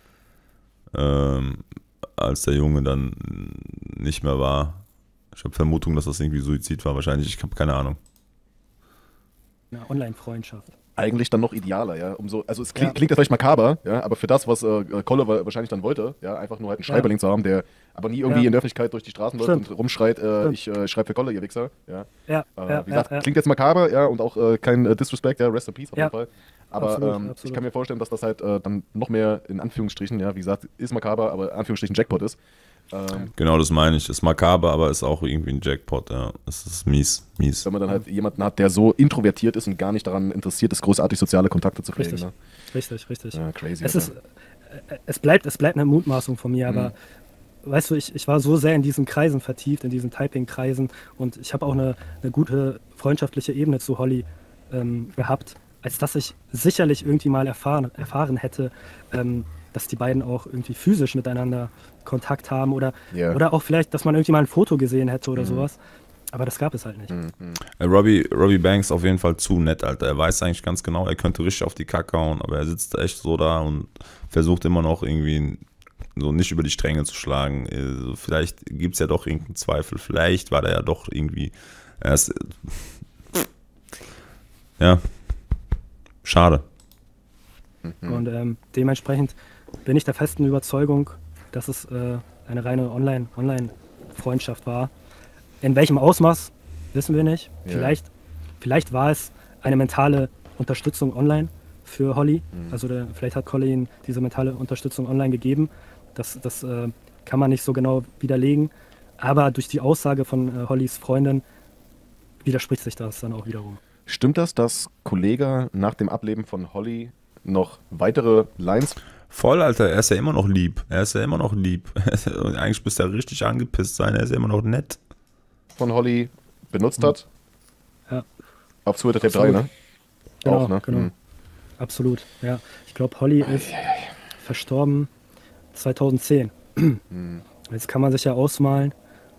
Als der Junge dann nicht mehr war. Ich habe Vermutung, dass das irgendwie Suizid war. Wahrscheinlich, ich habe keine Ahnung. Eine Online-Freundschaft. Eigentlich dann noch idealer, ja. Also es klingt jetzt vielleicht makaber, ja, aber für das, was Kolle wahrscheinlich dann wollte, ja, einfach nur halt einen Schreiberling zu haben, der aber nie irgendwie in der Öffentlichkeit durch die Straßen läuft und rumschreit, ich schreibe für Kolle, ihr Wichser. Ja. Wie gesagt, klingt jetzt makaber, ja, und auch kein Disrespect, ja, rest in peace auf jeden Fall. Aber absolut. Ich kann mir vorstellen, dass das halt dann noch mehr in Anführungsstrichen, ja, wie gesagt, ist makaber, aber in Anführungsstrichen Jackpot ist. Genau, das meine ich. Ist makaber, aber ist auch irgendwie ein Jackpot, ja. Es ist mies. Wenn man dann halt jemanden hat, der so introvertiert ist und gar nicht daran interessiert ist, großartig soziale Kontakte zu pflegen. Richtig. Ja, crazy. Es bleibt eine Mutmaßung von mir, aber weißt du, ich war so sehr in diesen Kreisen vertieft, in diesen Typing-Kreisen, und ich habe auch eine gute freundschaftliche Ebene zu Holly gehabt, als dass ich sicherlich irgendwie mal erfahren hätte, dass die beiden auch irgendwie physisch miteinander Kontakt haben oder auch vielleicht, dass man irgendwie mal ein Foto gesehen hätte oder sowas. Aber das gab es halt nicht. Robbie Banks auf jeden Fall zu nett, Alter. Er weiß eigentlich ganz genau, er könnte richtig auf die Kacke hauen, aber er sitzt echt so da und versucht immer noch irgendwie so nicht über die Stränge zu schlagen. Also vielleicht gibt es ja doch irgendeinen Zweifel. Vielleicht war der ja doch irgendwie schade. Und dementsprechend bin ich der festen Überzeugung, dass es eine reine Online-Freundschaft war. In welchem Ausmaß, wissen wir nicht. Ja. Vielleicht war es eine mentale Unterstützung online für Holly. Also vielleicht hat Colin diese mentale Unterstützung online gegeben. Das kann man nicht so genau widerlegen. Aber durch die Aussage von Hollys Freundin widerspricht sich das dann auch wiederum. Stimmt das, dass Kollega nach dem Ableben von Holly noch weitere Lines? Voll, Alter, er ist ja immer noch lieb. Eigentlich müsste er richtig angepisst sein, er ist ja immer noch nett. Von Holly benutzt hat? Ja. Auf Twitter Tape 3, ne? Genau, auch, ne? Genau. Absolut, ja. Ich glaube, Holly ist verstorben 2010. Jetzt kann man sich ja ausmalen,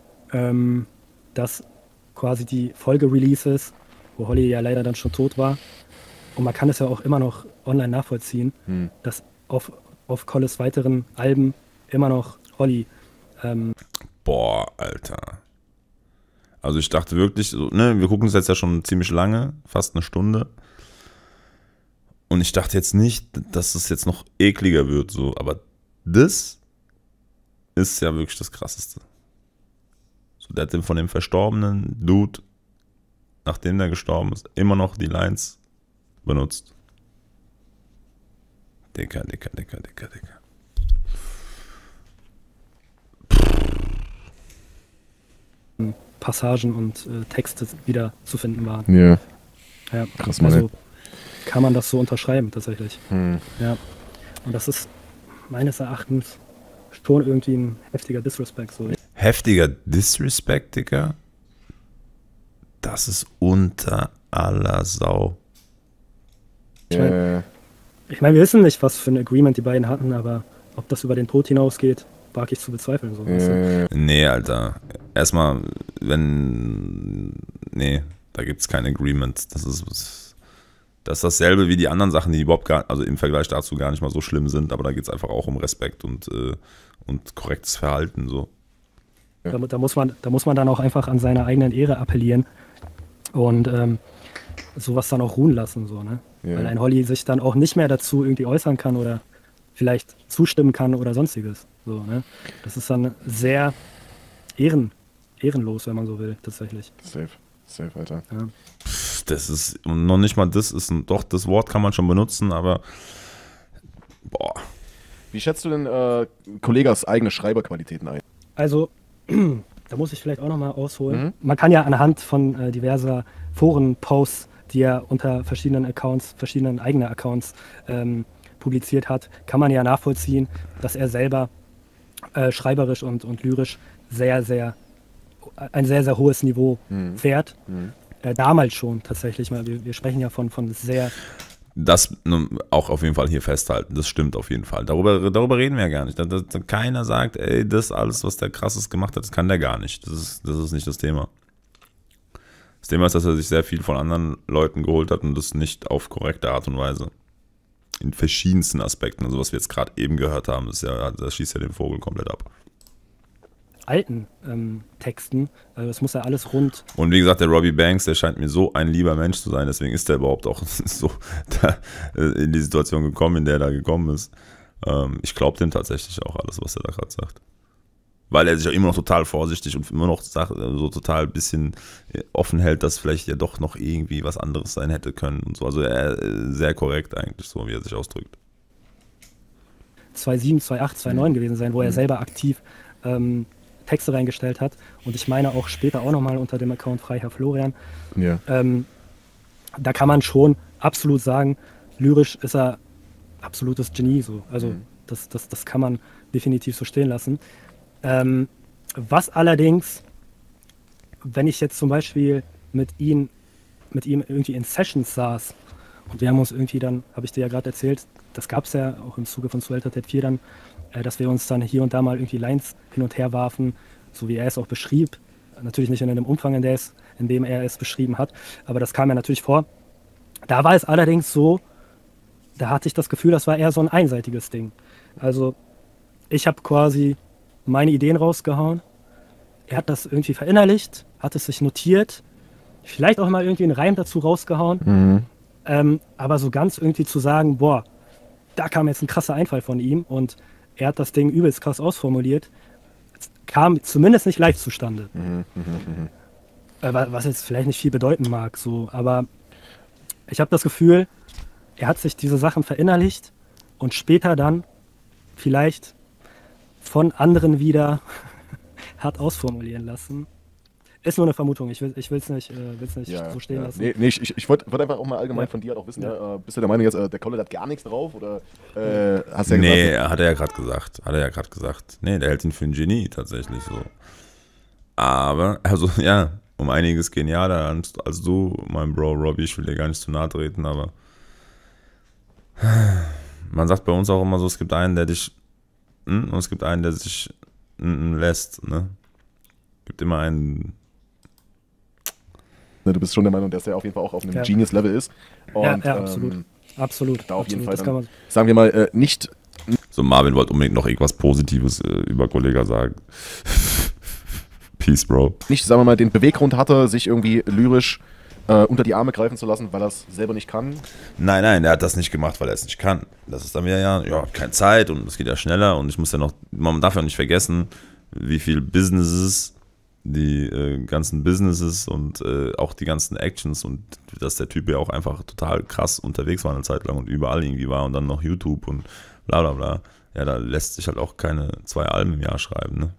dass quasi die Folge-Releases, wo Holly ja leider dann schon tot war, und man kann es ja auch immer noch online nachvollziehen, dass auf Colles weiteren Alben immer noch Holly. Boah, Alter. Also ich dachte wirklich, wir gucken es jetzt ja schon ziemlich lange, fast eine Stunde. Und ich dachte jetzt nicht, dass es jetzt noch ekliger wird, so. Aber das ist ja wirklich das Krasseste. So, der hat von dem verstorbenen Dude, nachdem der gestorben ist, immer noch die Lines benutzt. Dicker. Passagen und Texte wieder zu finden waren. Ja. Krass, also kann man das so unterschreiben tatsächlich. Ja. Und das ist meines Erachtens schon irgendwie ein heftiger Disrespect. So. Heftiger Disrespect, Digga? Das ist unter aller Sau. Ich meine, wir wissen nicht, was für ein Agreement die beiden hatten, aber ob das über den Tod hinausgeht, wage ich zu bezweifeln. So, weißt du? Nee, Alter. Erstmal, nee, da gibt es kein Agreement. Das ist dasselbe wie die anderen Sachen, die überhaupt gar, also im Vergleich dazu gar nicht mal so schlimm sind, aber da geht es einfach auch um Respekt und korrektes Verhalten. So. Ja. Da muss man dann auch einfach an seine eigenen Ehre appellieren und sowas dann auch ruhen lassen. So, ne? Ja. Weil ein Holly sich dann auch nicht mehr dazu irgendwie äußern kann oder vielleicht zustimmen kann oder sonstiges. So, ne? Das ist dann sehr ehrenlos, wenn man so will, tatsächlich. Safe, Alter. Ja. Das ist noch nicht mal das, doch, das Wort kann man schon benutzen, aber boah. Wie schätzt du denn Kollegas eigene Schreiberqualitäten ein? Also, da muss ich vielleicht auch nochmal ausholen. Man kann ja anhand von diverser Foren-Posts, die er unter verschiedenen eigenen Accounts publiziert hat, kann man ja nachvollziehen, dass er selber schreiberisch und lyrisch ein sehr, sehr hohes Niveau fährt. Damals schon tatsächlich mal. Wir sprechen ja von sehr... Das auch auf jeden Fall hier festhalten, das stimmt auf jeden Fall. Darüber reden wir ja gar nicht. Dass keiner sagt, ey, das alles, was der Krasses gemacht hat, das kann der gar nicht. Das ist nicht das Thema. Das Thema ist, dass er sich sehr viel von anderen Leuten geholt hat und das nicht auf korrekte Art und Weise. In verschiedensten Aspekten. Also was wir jetzt gerade eben gehört haben, das schießt ja den Vogel komplett ab. Alten Texten, also das muss ja alles rund. Und wie gesagt, der Robbie Banks, der scheint mir so ein lieber Mensch zu sein, deswegen ist er überhaupt auch so in die Situation gekommen, in der er da gekommen ist. Ich glaube dem tatsächlich auch alles, was er da gerade sagt. Weil er sich ja immer noch total vorsichtig und immer noch so total ein bisschen offen hält, dass vielleicht ja doch noch irgendwie was anderes sein hätte können und so. Also er sehr korrekt eigentlich, so wie er sich ausdrückt. 2007, 2008, 2009 gewesen sein, wo er selber aktiv Texte reingestellt hat. Und ich meine auch später auch nochmal unter dem Account Freiherr Florian. Ja. Da kann man schon absolut sagen, lyrisch ist er absolutes Genie. So. Also das kann man definitiv so stehen lassen. Was allerdings, wenn ich jetzt zum Beispiel mit ihm irgendwie in Sessions saß und wir haben uns irgendwie dann, habe ich dir ja gerade erzählt, das gab es ja auch im Zuge von Suelta Ted 4 dann, dass wir uns dann hier und da mal irgendwie Lines hin und her warfen, so wie er es auch beschrieb. Natürlich nicht in dem Umfang, in dem er es beschrieben hat, aber das kam ja natürlich vor. Da war es allerdings so, da hatte ich das Gefühl, das war eher so ein einseitiges Ding. Also ich habe quasi meine Ideen rausgehauen, er hat das irgendwie verinnerlicht, hat es sich notiert, vielleicht auch mal irgendwie einen Reim dazu rausgehauen, aber so ganz irgendwie zu sagen, boah, da kam jetzt ein krasser Einfall von ihm und er hat das Ding übelst krass ausformuliert, kam zumindest nicht live zustande. Was jetzt vielleicht nicht viel bedeuten mag, so, aber ich habe das Gefühl, er hat sich diese Sachen verinnerlicht und später dann vielleicht von anderen wieder hat ausformulieren lassen. Ist nur eine Vermutung, ich will es nicht so stehen lassen. Nee, ich wollte einfach auch mal allgemein von dir halt auch wissen, bist du der Meinung jetzt, der Kolle hat gar nichts drauf? Oder hast du ja gesagt? Nee, hat er ja gerade gesagt. Nee, der hält ihn für ein Genie tatsächlich so. Aber, also ja, um einiges genialer als du, mein Bro Robbie, ich will dir gar nicht zu nahe treten, aber man sagt bei uns auch immer so, es gibt einen, der dich und es gibt einen, der sich lässt, ne? Es gibt immer einen. Du bist schon der Meinung, dass er auf jeden Fall auch auf einem Genius-Level ist. Und, ja, absolut. Absolut. Da auf jeden Fall das dann, sagen wir mal, nicht... So, Marvin wollte unbedingt noch irgendwas Positives über Kollega sagen. Peace, Bro. Nicht, sagen wir mal, den Beweggrund hatte, sich irgendwie lyrisch unter die Arme greifen zu lassen, weil er es selber nicht kann? Nein, er hat das nicht gemacht, weil er es nicht kann. Das ist dann wieder ja, keine Zeit und es geht ja schneller und ich muss ja noch, man darf ja nicht vergessen, wie viel Businesses, die ganzen Businesses und auch die ganzen Actions und dass der Typ ja auch einfach total krass unterwegs war eine Zeit lang und überall irgendwie war und dann noch YouTube und bla bla bla. Ja, da lässt sich halt auch keine 2 Alben im Jahr schreiben, ne?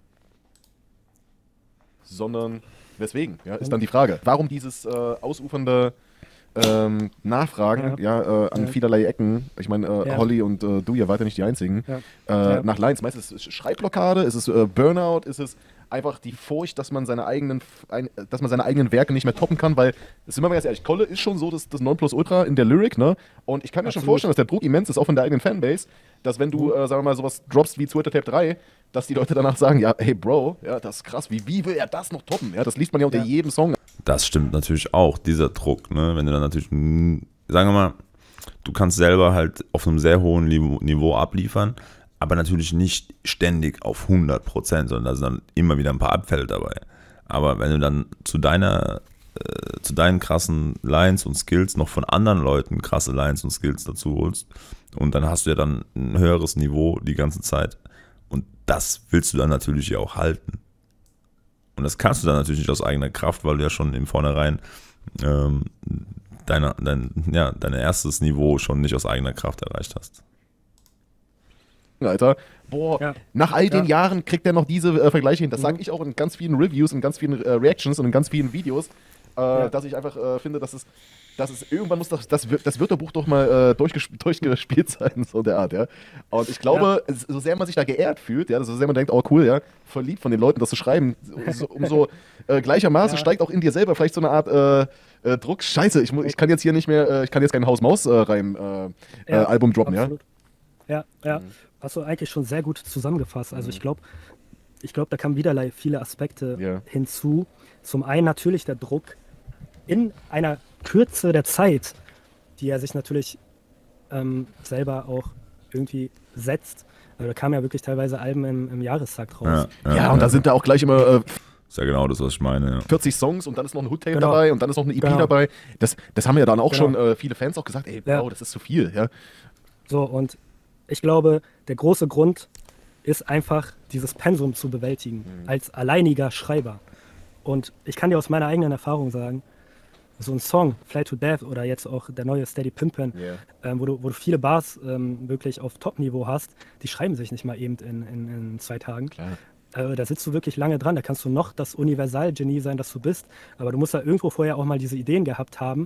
Sondern weswegen, ja, ist dann die Frage. Warum dieses ausufernde Nachfragen an vielerlei Ecken? Ich meine, Holly und du ja weiter nicht die einzigen. Nach Lines, meistens ist es Schreibblockade, ist es Burnout, ist es einfach die Furcht, dass man seine eigenen Werke nicht mehr toppen kann, weil, sind wir mal ganz ehrlich, Kolle ist schon so das Nonplusultra in der Lyrik, ne? Und ich kann mir schon vorstellen, dass der Druck immens ist, auch von der eigenen Fanbase, dass wenn du, sagen wir mal, sowas droppst wie Twitter Tape 3, dass die Leute danach sagen, ja, hey Bro, ja, das ist krass, wie will er das noch toppen? Ja, das liest man ja unter jedem Song. Das stimmt natürlich auch, dieser Druck, ne? Wenn du dann natürlich, sagen wir mal, du kannst selber halt auf einem sehr hohen Niveau abliefern, aber natürlich nicht ständig auf 100%, sondern da sind dann immer wieder ein paar Abfälle dabei. Aber wenn du dann zu deinen krassen Lines und Skills noch von anderen Leuten krasse Lines und Skills dazu holst, und dann hast du ja dann ein höheres Niveau die ganze Zeit. Und das willst du dann natürlich ja auch halten. Und das kannst du dann natürlich nicht aus eigener Kraft, weil du ja schon im Vornherein dein erstes Niveau schon nicht aus eigener Kraft erreicht hast. Alter, boah, nach all den Jahren kriegt er noch diese Vergleiche hin. Das sage ich auch in ganz vielen Reviews, in ganz vielen Reactions und in ganz vielen Videos, dass ich einfach finde, dass es irgendwann muss das Wörterbuch doch mal durchgespielt sein, so der Art, ja. Und ich glaube, so sehr man sich da geehrt fühlt, ja, so sehr man denkt, oh cool, ja, verliebt von den Leuten, das zu schreiben, umso gleichermaßen steigt auch in dir selber vielleicht so eine Art Druck. Scheiße, ich kann jetzt hier nicht mehr, ich kann jetzt kein Haus-Maus-Reim-Album droppen, absolut. Ja. Hast du eigentlich schon sehr gut zusammengefasst. Also ich glaube, da kamen vielerlei viele Aspekte hinzu. Zum einen natürlich der Druck in einer Kürze der Zeit, die er sich natürlich selber auch irgendwie setzt. Also da kamen ja wirklich teilweise Alben im Jahrestakt raus. Ja, und da sind da auch gleich immer ist ja genau das, was ich meine. Ja. 40 Songs und dann ist noch ein Hood-Tape dabei und dann ist noch eine EP dabei. Das haben ja dann auch schon viele Fans auch gesagt, ey, wow, das ist zu viel. Ja. So, und ich glaube, der große Grund ist einfach, dieses Pensum zu bewältigen, als alleiniger Schreiber. Und ich kann dir aus meiner eigenen Erfahrung sagen, so ein Song, Fly to Death oder jetzt auch der neue Steady Pimpin', wo du viele Bars wirklich auf Top-Niveau hast, die schreiben sich nicht mal eben in 2 Tagen. Klar. Da sitzt du wirklich lange dran, da kannst du noch das Universal-Genie sein, das du bist, aber du musst da irgendwo vorher auch mal diese Ideen gehabt haben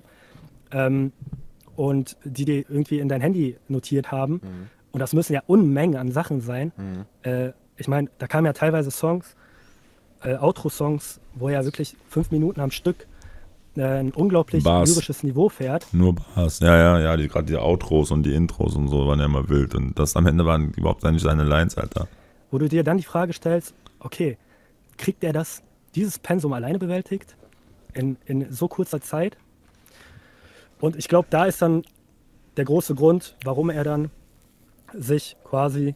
und die dir irgendwie in dein Handy notiert haben. Und das müssen ja Unmengen an Sachen sein. Ich meine, da kamen ja teilweise Songs, Outro-Songs, wo er wirklich 5 Minuten am Stück ein unglaublich lyrisches Niveau fährt. Nur Bars, ja, gerade die Outros und die Intros und so waren ja immer wild. Und das am Ende waren überhaupt nicht seine Lines, Alter. Wo du dir dann die Frage stellst, okay, kriegt er dieses Pensum alleine bewältigt? In so kurzer Zeit? Und ich glaube, da ist dann der große Grund, warum er dann sich quasi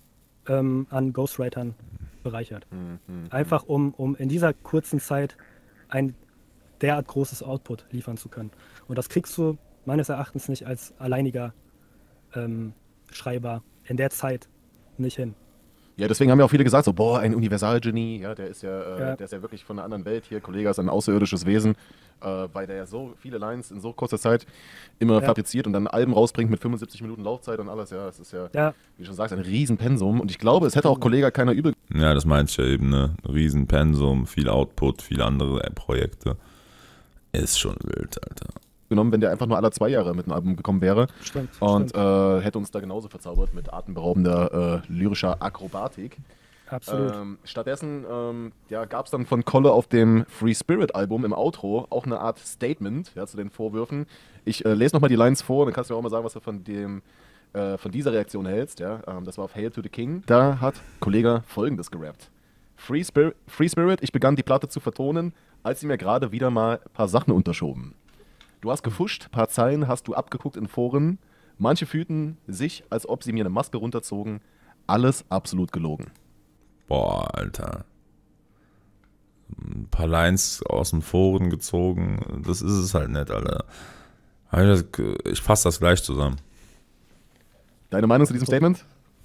an Ghostwritern bereichert. Einfach um in dieser kurzen Zeit ein derart großes Output liefern zu können. Und das kriegst du meines Erachtens nicht als alleiniger Schreiber in der Zeit nicht hin. Ja, deswegen haben ja auch viele gesagt, so, boah, ein Universalgenie, ja, der ist ja wirklich von einer anderen Welt hier, Kollege ist ein außerirdisches Wesen, weil der ja so viele Lines in so kurzer Zeit immer fabriziert und dann Alben rausbringt mit 75 Minuten Laufzeit und alles, ja, das ist ja, wie du schon sagst, ein Riesenpensum und ich glaube, es hätte auch Kollege keiner übel. Ja, das meinte ich ja eben, ne, Riesenpensum, viel Output, viele andere Projekte, ist schon wild, Alter. Genommen, wenn der einfach nur alle 2 Jahre mit einem Album gekommen wäre. Stimmt. Hätte uns da genauso verzaubert mit atemberaubender lyrischer Akrobatik. Absolut. Stattdessen gab es dann von Kolle auf dem Free Spirit Album im Outro auch eine Art Statement zu den Vorwürfen. Ich lese nochmal die Lines vor, dann kannst du mir auch mal sagen, was du von dieser Reaktion hältst. Ja? Das war auf Hail to the King. Da hat Kollege Folgendes gerappt. Free Spirit, ich begann die Platte zu vertonen, als sie mir gerade wieder mal ein paar Sachen unterschoben. Du hast gefuscht, paar Zeilen hast du abgeguckt in Foren. Manche fühlten sich, als ob sie mir eine Maske runterzogen. Alles absolut gelogen. Boah, Alter. Ein paar Lines aus den Foren gezogen. Das ist es halt nicht, Alter. Ich fasse das gleich zusammen. Deine Meinung zu diesem Statement?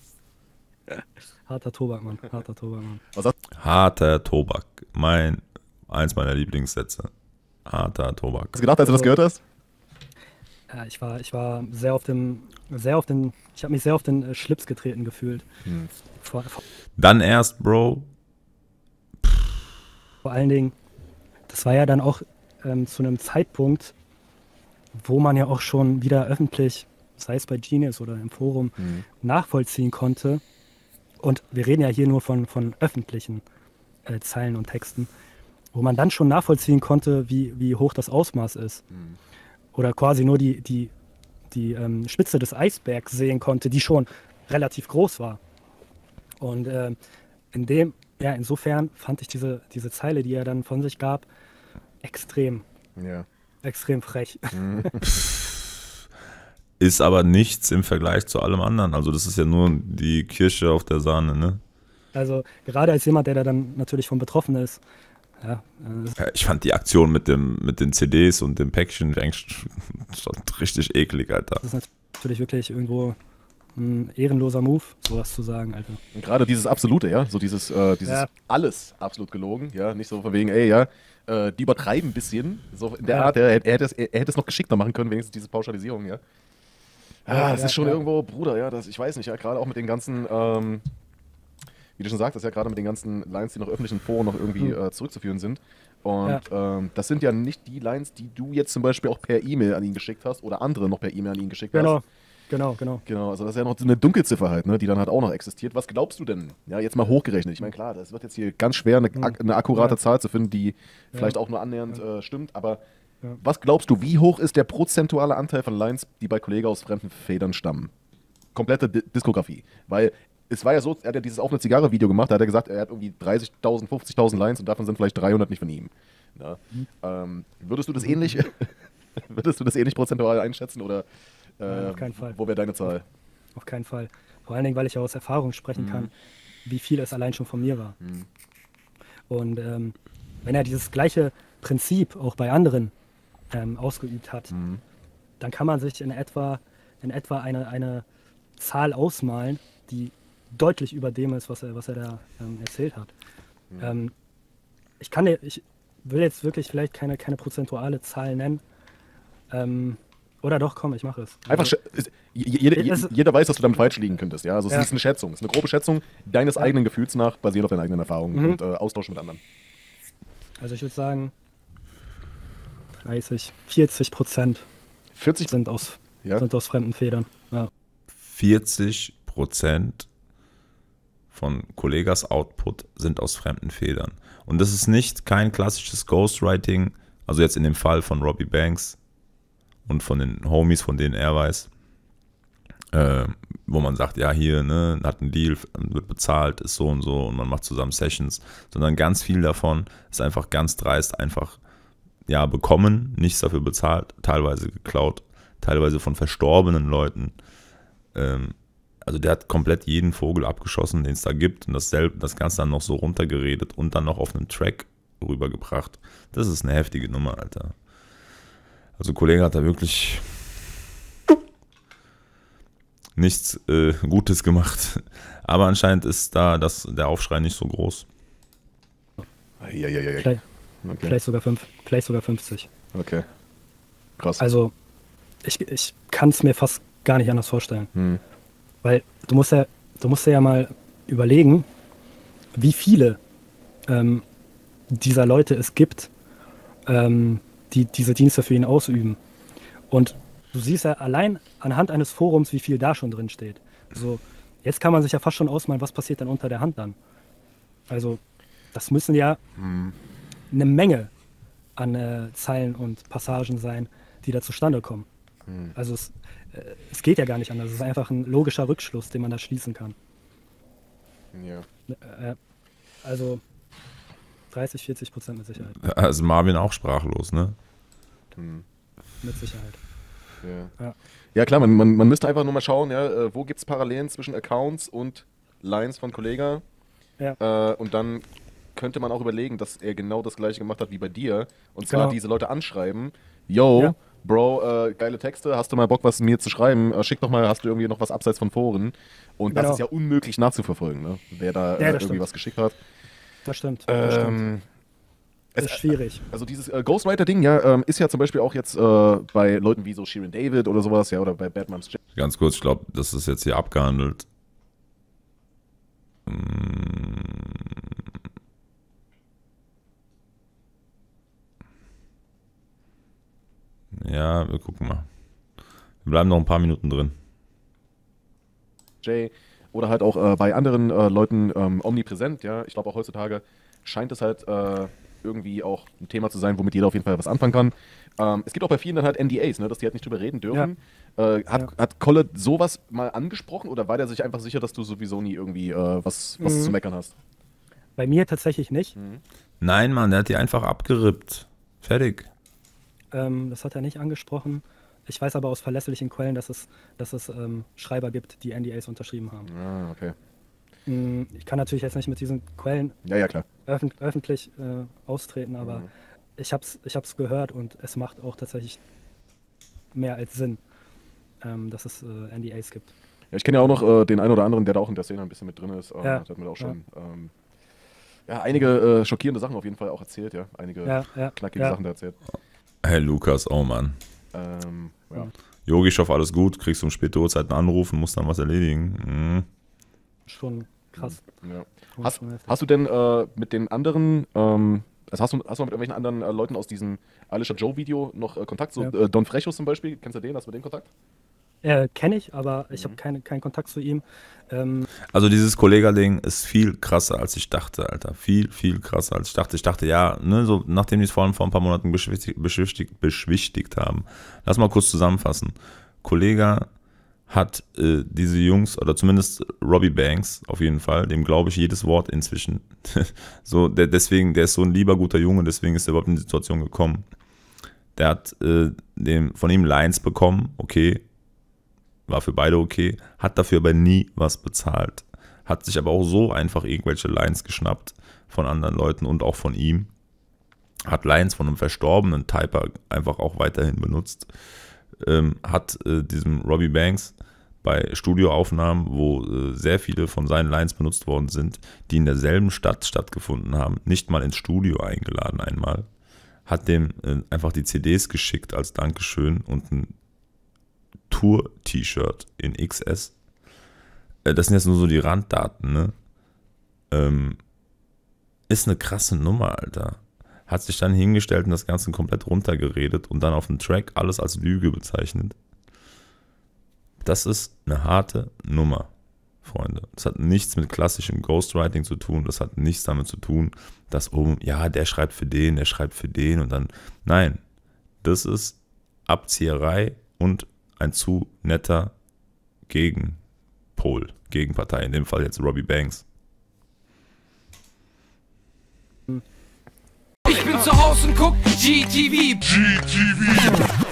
Harter Tobak, Mann. Harter Tobak, Mann. Harter Tobak. Eins meiner Lieblingssätze. Harter Tobak. Hast du gedacht, als du das gehört hast? Ja, ich war ich habe mich sehr auf den Schlips getreten gefühlt. Dann erst, Bro. Vor allen Dingen, das war ja dann auch zu einem Zeitpunkt, wo man ja auch schon wieder öffentlich, sei es bei Genius oder im Forum, nachvollziehen konnte. Und wir reden ja hier nur von öffentlichen Zeilen und Texten, wo man dann schon nachvollziehen konnte, wie hoch das Ausmaß ist. Oder quasi nur die Spitze des Eisbergs sehen konnte, die schon relativ groß war. Und insofern fand ich diese Zeile, die er dann von sich gab, extrem frech. Ist aber nichts im Vergleich zu allem anderen. Also das ist ja nur die Kirsche auf der Sahne, ne? Also gerade als jemand, der da dann natürlich von betroffen ist. Ja, ich fand die Aktion mit den CDs und dem Päckchen eigentlich schon richtig eklig, Alter. Das ist natürlich wirklich irgendwo ein ehrenloser Move, sowas zu sagen, Alter. Und gerade dieses Absolute, ja, so dieses alles absolut gelogen, ja, nicht so von wegen, die übertreiben ein bisschen, so in der Art, er hätte es noch geschickter machen können, wenigstens diese Pauschalisierung, ja. Das ist schon irgendwo, Bruder, ja, ich weiß nicht, ja, gerade auch mit den ganzen, wie du schon sagtest, ja, gerade mit den ganzen Lines, die noch öffentlichen Foren noch irgendwie zurückzuführen sind. Und das sind ja nicht die Lines, die du jetzt zum Beispiel auch per E-Mail an ihn geschickt hast oder andere noch per E-Mail an ihn geschickt hast. Genau, also das ist ja noch so eine Dunkelziffer halt, ne, die dann halt auch noch existiert. Was glaubst du denn? Ja, jetzt mal hochgerechnet. Ich meine, klar, das wird jetzt hier ganz schwer, eine akkurate Zahl zu finden, die vielleicht auch nur annähernd stimmt, aber was glaubst du, wie hoch ist der prozentuale Anteil von Lines, die bei Kollega aus fremden Federn stammen? Komplette Diskografie. Weil es war ja so, er hat ja dieses Auf eine Zigarre-Video gemacht, da hat er gesagt, er hat irgendwie 30.000, 50.000 Lines und davon sind vielleicht 300 nicht von ihm. Ja. Würdest du das ähnlich prozentual einschätzen oder auf keinen Fall. Wo wäre deine Zahl? Auf keinen Fall. Vor allen Dingen, weil ich ja aus Erfahrung sprechen kann, wie viel es allein schon von mir war. Und wenn er dieses gleiche Prinzip auch bei anderen ausgeübt hat, dann kann man sich in etwa eine Zahl ausmalen, die deutlich über dem ist, was er da erzählt hat. Ich will jetzt wirklich vielleicht keine prozentuale Zahl nennen. Oder doch, komm, ich mache es. Einfach, jeder weiß, dass du damit falsch liegen könntest. Ja? Also es ist eine Schätzung, es ist eine grobe Schätzung deines eigenen Gefühls nach, basiert auf deinen eigenen Erfahrungen und Austausch mit anderen. Also ich würde sagen, 40% sind aus fremden Federn. Ja. 40% von Kollegas Output sind aus fremden Federn. Und das ist kein klassisches Ghostwriting, also jetzt in dem Fall von Robbie Banks und von den Homies, von denen er weiß, wo man sagt, ja hier, ne, hat einen Deal, wird bezahlt, ist so und man macht zusammen Sessions, sondern ganz viel davon ist einfach ganz dreist, einfach bekommen, nichts dafür bezahlt, teilweise geklaut, teilweise von verstorbenen Leuten. Also der hat komplett jeden Vogel abgeschossen, den es da gibt und das Ganze dann noch so runtergeredet und dann noch auf einen Track rübergebracht. Das ist eine heftige Nummer, Alter. Also Kollege hat da wirklich nichts Gutes gemacht. Aber anscheinend ist da der Aufschrei nicht so groß. Vielleicht sogar 50. Okay. Krass. Also ich kann es mir fast gar nicht anders vorstellen. Weil du musst ja mal überlegen, wie viele dieser Leute es gibt, die diese Dienste für ihn ausüben. Und du siehst ja allein anhand eines Forums, wie viel da schon drin steht. So, jetzt kann man sich ja fast schon ausmalen, was passiert dann unter der Hand dann. Also das müssen ja eine Menge an Zeilen und Passagen sein, die da zustande kommen. Also es geht ja gar nicht anders. Es ist einfach ein logischer Rückschluss, den man da schließen kann. Ja. Also 30-40% mit Sicherheit. Also Marvin auch sprachlos, ne? Mit Sicherheit. Ja klar, man müsste einfach nur mal schauen, wo gibt es Parallelen zwischen Accounts und Lines von Kollega. Ja. Und dann könnte man auch überlegen, dass er genau das gleiche gemacht hat wie bei dir. Und zwar diese Leute anschreiben, Bro, geile Texte, hast du mal Bock, was mir zu schreiben? Schick doch mal, hast du irgendwie noch was abseits von Foren? Und das ist ja unmöglich nachzuverfolgen, ne? Wer da irgendwie was geschickt hat. Das stimmt. Es ist schwierig. Also dieses Ghostwriter-Ding, ist ja zum Beispiel auch jetzt bei Leuten wie so Shirin David oder sowas, oder bei Bad Moms Jack. Ganz kurz, ich glaube, das ist jetzt hier abgehandelt. Ja, wir gucken mal. Wir bleiben noch ein paar Minuten drin. Oder halt auch bei anderen Leuten omnipräsent, ja. Ich glaube auch heutzutage scheint es halt irgendwie auch ein Thema zu sein, womit jeder auf jeden Fall was anfangen kann. Es gibt auch bei vielen dann halt NDAs, ne, dass die halt nicht drüber reden dürfen. Ja. Hat Kolle sowas mal angesprochen oder war der sich einfach sicher, dass du sowieso nie irgendwie was zu meckern hast? Bei mir tatsächlich nicht. Nein, Mann, der hat die einfach abgerippt. Fertig. Das hat er nicht angesprochen. Ich weiß aber aus verlässlichen Quellen, dass es Schreiber gibt, die NDAs unterschrieben haben. Ah, okay. Ich kann natürlich jetzt nicht mit diesen Quellen klar. öffentlich austreten, aber ich hab's gehört und es macht auch tatsächlich mehr als Sinn, dass es NDAs gibt. Ja, ich kenne ja auch noch den einen oder anderen, der da auch in der Szene ein bisschen mit drin ist. Ja. Das hat mir auch schon einige schockierende Sachen auf jeden Fall auch erzählt, ja. Einige knackige Sachen da erzählt. Hey Lukas, oh Mann. Yogischow, alles gut, kriegst du um späte Uhrzeiten anrufen, musst dann was erledigen. Schon krass. Ja. Hast du denn mit den anderen, hast du mal mit irgendwelchen anderen Leuten aus diesem Alicia Joe Video noch Kontakt? So Don Frechos zum Beispiel, kennst du den? Hast du mit dem Kontakt? Kenne ich, aber ich habe keinen Kontakt zu ihm. Also dieses Kollega-Ding ist viel krasser, als ich dachte, Alter. Viel, viel krasser, als ich dachte. Ich dachte, ja, ne, so nachdem die es vor allem vor ein paar Monaten beschwichtigt haben. Lass mal kurz zusammenfassen. Kollega hat diese Jungs, oder zumindest Robbie Banks auf jeden Fall, dem glaube ich jedes Wort inzwischen. So, der ist so ein lieber, guter Junge, deswegen ist er überhaupt in die Situation gekommen. Der hat von ihm Lines bekommen, okay, war für beide okay, hat dafür aber nie was bezahlt. Hat sich aber auch so einfach irgendwelche Lines geschnappt von anderen Leuten und auch von ihm. Hat Lines von einem verstorbenen Typer einfach auch weiterhin benutzt. Hat diesem Robbie Banks bei Studioaufnahmen, wo sehr viele von seinen Lines benutzt worden sind, die in derselben Stadt stattgefunden haben, nicht mal ins Studio eingeladen einmal. Hat dem einfach die CDs geschickt als Dankeschön und ein Tour-T-Shirt in XS. Das sind jetzt nur so die Randdaten, ne? Ist eine krasse Nummer, Alter. Hat sich dann hingestellt und das Ganze komplett runtergeredet und dann auf dem Track alles als Lüge bezeichnet. Das ist eine harte Nummer, Freunde. Das hat nichts mit klassischem Ghostwriting zu tun. Das hat nichts damit zu tun, dass, der schreibt für den, der schreibt für den und dann. Nein, das Abzieherei und ein zu netter Gegenpol, Gegenpartei, in dem Fall jetzt Robbie Banks. Ich bin zu Hause und guck GTV.